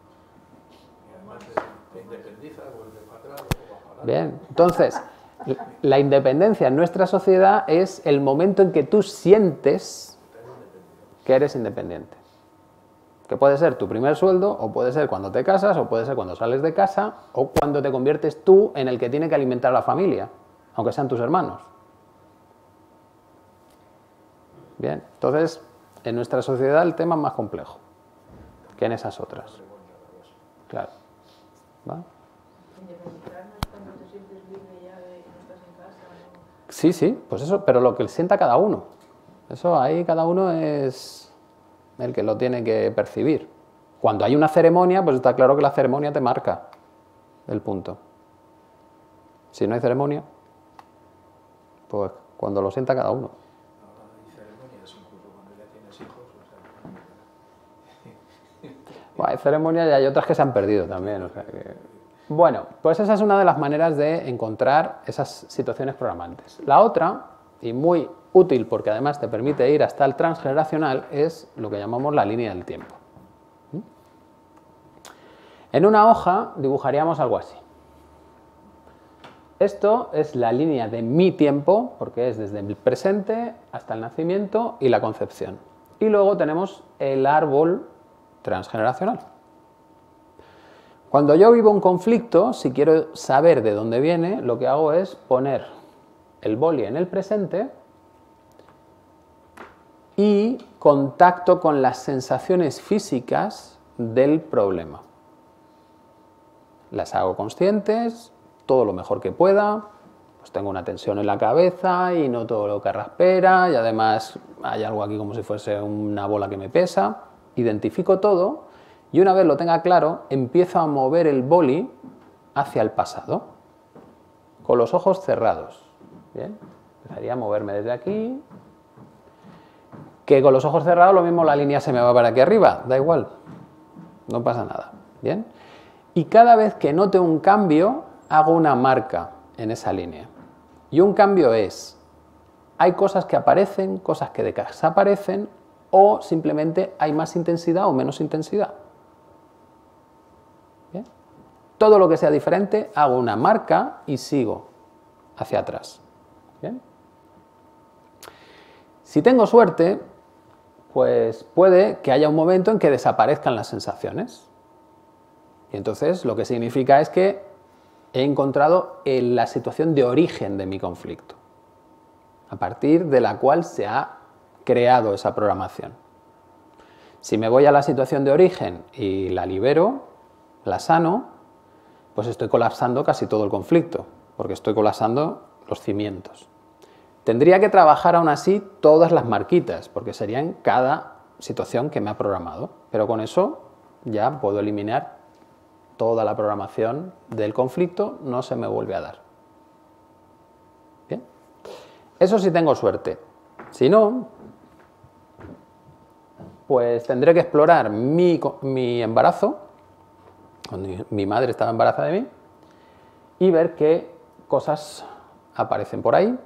Te independizas, vuelves para atrás o vas para adelante. Bien, entonces, la independencia en nuestra sociedad es el momento en que tú sientes que eres independiente. Que puede ser tu primer sueldo, o puede ser cuando te casas, o puede ser cuando sales de casa, o cuando te conviertes tú en el que tiene que alimentar a la familia, aunque sean tus hermanos. Bien, entonces, en nuestra sociedad el tema es más complejo que en esas otras. Claro. ¿va? Independizarnos cuando te sientes libre ya de que no estás en casa. ¿No? Sí, sí, pues eso, pero lo que sienta cada uno. Eso ahí cada uno es el que lo tiene que percibir. Cuando hay una ceremonia, pues está claro que la ceremonia te marca el punto. Si no hay ceremonia, pues cuando lo sienta cada uno. Ahora hay ceremonias incluso cuando ya tienes hijos. O sea, Bueno, hay ceremonias y hay otras que se han perdido también. O sea que... Bueno, pues esa es una de las maneras de encontrar esas situaciones programantes. La otra, y muy útil porque además te permite ir hasta el transgeneracional, es lo que llamamos la línea del tiempo. En una hoja dibujaríamos algo así. Esto es la línea de mi tiempo, porque es desde el presente hasta el nacimiento y la concepción. Y luego tenemos el árbol transgeneracional. Cuando yo vivo un conflicto, si quiero saber de dónde viene, lo que hago es poner el boli en el presente y contacto con las sensaciones físicas del problema. Las hago conscientes, todo lo mejor que pueda, pues tengo una tensión en la cabeza y noto lo que carraspera y además hay algo aquí como si fuese una bola que me pesa, identifico todo y una vez lo tenga claro, empiezo a mover el boli hacia el pasado, con los ojos cerrados. Bien, empezaría a moverme desde aquí, que con los ojos cerrados lo mismo la línea se me va para aquí arriba, da igual, no pasa nada. Bien, y cada vez que note un cambio, hago una marca en esa línea. Y un cambio es, hay cosas que aparecen, cosas que desaparecen, o simplemente hay más intensidad o menos intensidad. ¿Bien? Todo lo que sea diferente, hago una marca y sigo hacia atrás. ¿Bien? Si tengo suerte, pues puede que haya un momento en que desaparezcan las sensaciones. Y entonces lo que significa es que he encontrado la situación de origen de mi conflicto, a partir de la cual se ha creado esa programación. Si me voy a la situación de origen y la libero, la sano, pues estoy colapsando casi todo el conflicto, porque estoy colapsando los cimientos. Tendría que trabajar aún así todas las marquitas, porque serían cada situación que me ha programado, pero con eso ya puedo eliminar toda la programación del conflicto, no se me vuelve a dar. Bien, eso sí tengo suerte. Si no, pues tendré que explorar mi embarazo, cuando mi madre estaba embarazada de mí, y ver qué cosas aparecen por ahí.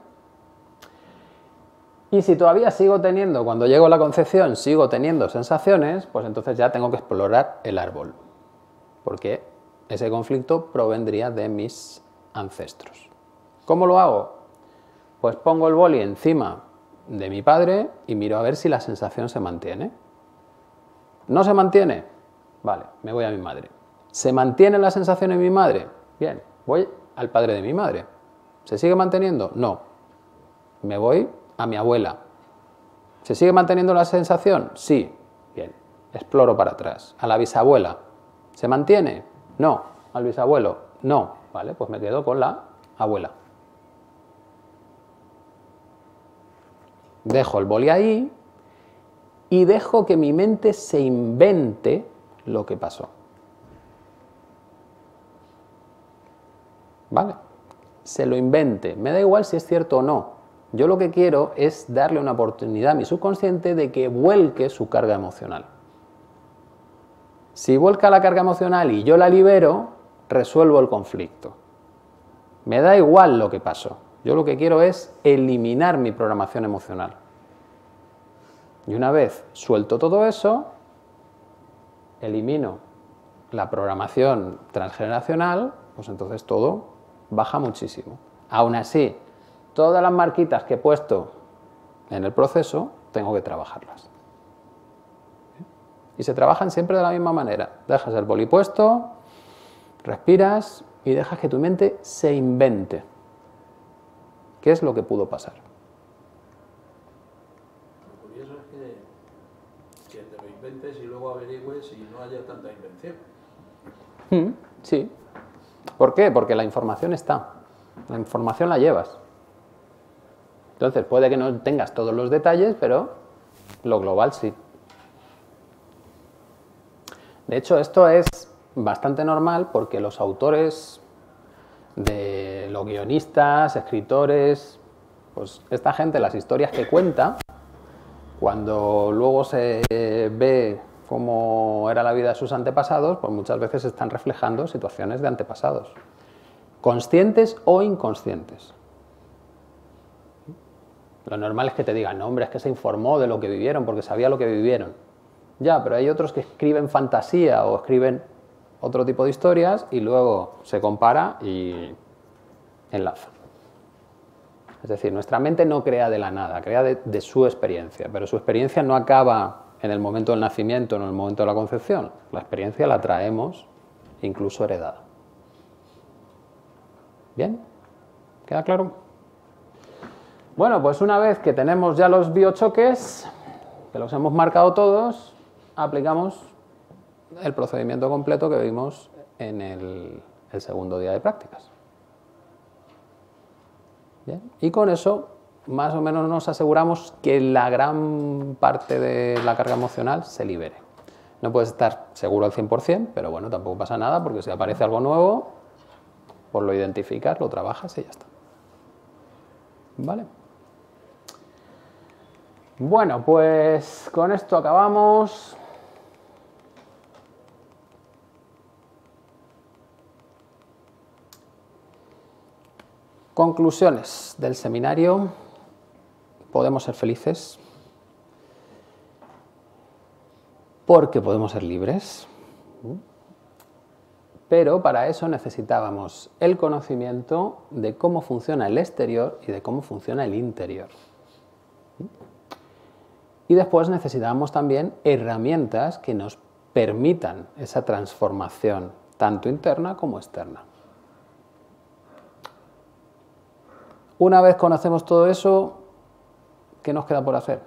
Y si todavía sigo teniendo, cuando llego a la concepción, sigo teniendo sensaciones, pues entonces ya tengo que explorar el árbol, porque ese conflicto provendría de mis ancestros. ¿Cómo lo hago? Pues pongo el boli encima de mi padre y miro a ver si la sensación se mantiene. ¿No se mantiene? Vale, me voy a mi madre. ¿Se mantiene la sensación en mi madre? Bien, voy al padre de mi madre. ¿Se sigue manteniendo? No. Me voy a mi abuela. ¿Se sigue manteniendo la sensación? Sí. Bien, exploro para atrás. A la bisabuela. ¿Se mantiene? No. Al bisabuelo. No. Vale, pues me quedo con la abuela. Dejo el boli ahí y dejo que mi mente se invente lo que pasó. ¿Vale? Se lo invente. Me da igual si es cierto o no. Yo lo que quiero es darle una oportunidad a mi subconsciente de que vuelque su carga emocional. Si vuelca la carga emocional y yo la libero, resuelvo el conflicto. Me da igual lo que pasó. Yo lo que quiero es eliminar mi programación emocional. Y una vez suelto todo eso, elimino la programación transgeneracional, pues entonces todo baja muchísimo. Aún así, todas las marquitas que he puesto en el proceso, tengo que trabajarlas. Y se trabajan siempre de la misma manera. Dejas el boli puesto, respiras y dejas que tu mente se invente qué es lo que pudo pasar. Lo curioso es que te lo inventes y luego averigües y no haya tanta invención. Sí, ¿Por qué? Porque la información está. La información la llevas. Entonces, puede que no tengas todos los detalles, pero lo global sí. De hecho, esto es bastante normal porque los autores, los guionistas, escritores, pues esta gente, las historias que cuenta, cuando luego se ve cómo era la vida de sus antepasados, pues muchas veces están reflejando situaciones de antepasados, conscientes o inconscientes. Lo normal es que te digan, no, hombre, es que se informó de lo que vivieron porque sabía lo que vivieron. Ya, pero hay otros que escriben fantasía o escriben otro tipo de historias y luego se compara y enlaza. Es decir, nuestra mente no crea de la nada, crea de su experiencia, pero su experiencia no acaba en el momento del nacimiento, en el momento de la concepción. La experiencia la traemos incluso heredada. ¿Bien? ¿Queda claro? Bueno, pues una vez que tenemos ya los biochoques, que los hemos marcado todos, aplicamos el procedimiento completo que vimos en el segundo día de prácticas. ¿Bien? Y con eso, más o menos nos aseguramos que la gran parte de la carga emocional se libere. No puedes estar seguro al 100%, pero bueno, tampoco pasa nada, porque si aparece algo nuevo, pues lo identificas, lo trabajas y ya está. ¿Vale? Bueno, pues con esto acabamos. Conclusiones del seminario. Podemos ser felices porque podemos ser libres, pero para eso necesitábamos el conocimiento de cómo funciona el exterior y de cómo funciona el interior. Y después necesitábamos también herramientas que nos permitan esa transformación, tanto interna como externa. Una vez conocemos todo eso, ¿qué nos queda por hacer?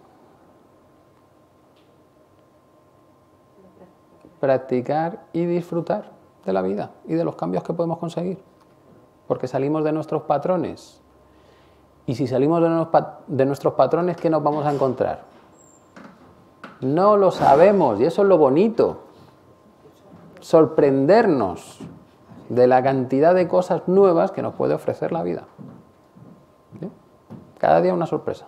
Practicar y disfrutar de la vida y de los cambios que podemos conseguir. Porque salimos de nuestros patrones. Y si salimos de nuestros patrones, ¿qué nos vamos a encontrar? No lo sabemos, y eso es lo bonito. Sorprendernos de la cantidad de cosas nuevas que nos puede ofrecer la vida. ¿Bien? Cada día una sorpresa.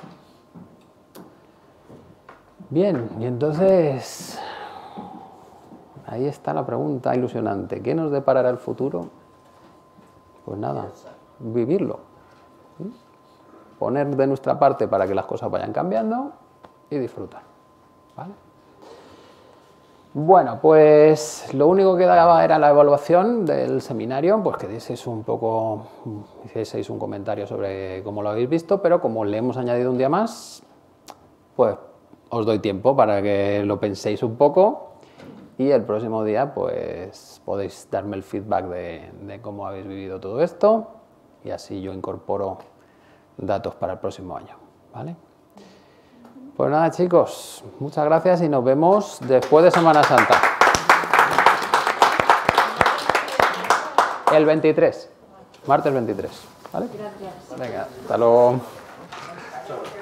Bien, y entonces ahí está la pregunta ilusionante. ¿Qué nos deparará el futuro? Pues nada, vivirlo. ¿Sí? Poner de nuestra parte para que las cosas vayan cambiando y disfrutar. ¿Vale? Bueno, pues lo único que daba era la evaluación del seminario, pues que hicieseis un comentario sobre cómo lo habéis visto, pero como le hemos añadido un día más, pues os doy tiempo para que lo penséis un poco y el próximo día pues podéis darme el feedback de cómo habéis vivido todo esto y así yo incorporo datos para el próximo año, ¿vale? Pues nada, chicos, muchas gracias y nos vemos después de Semana Santa. El 23, martes 23, ¿vale? Gracias. Venga, hasta luego.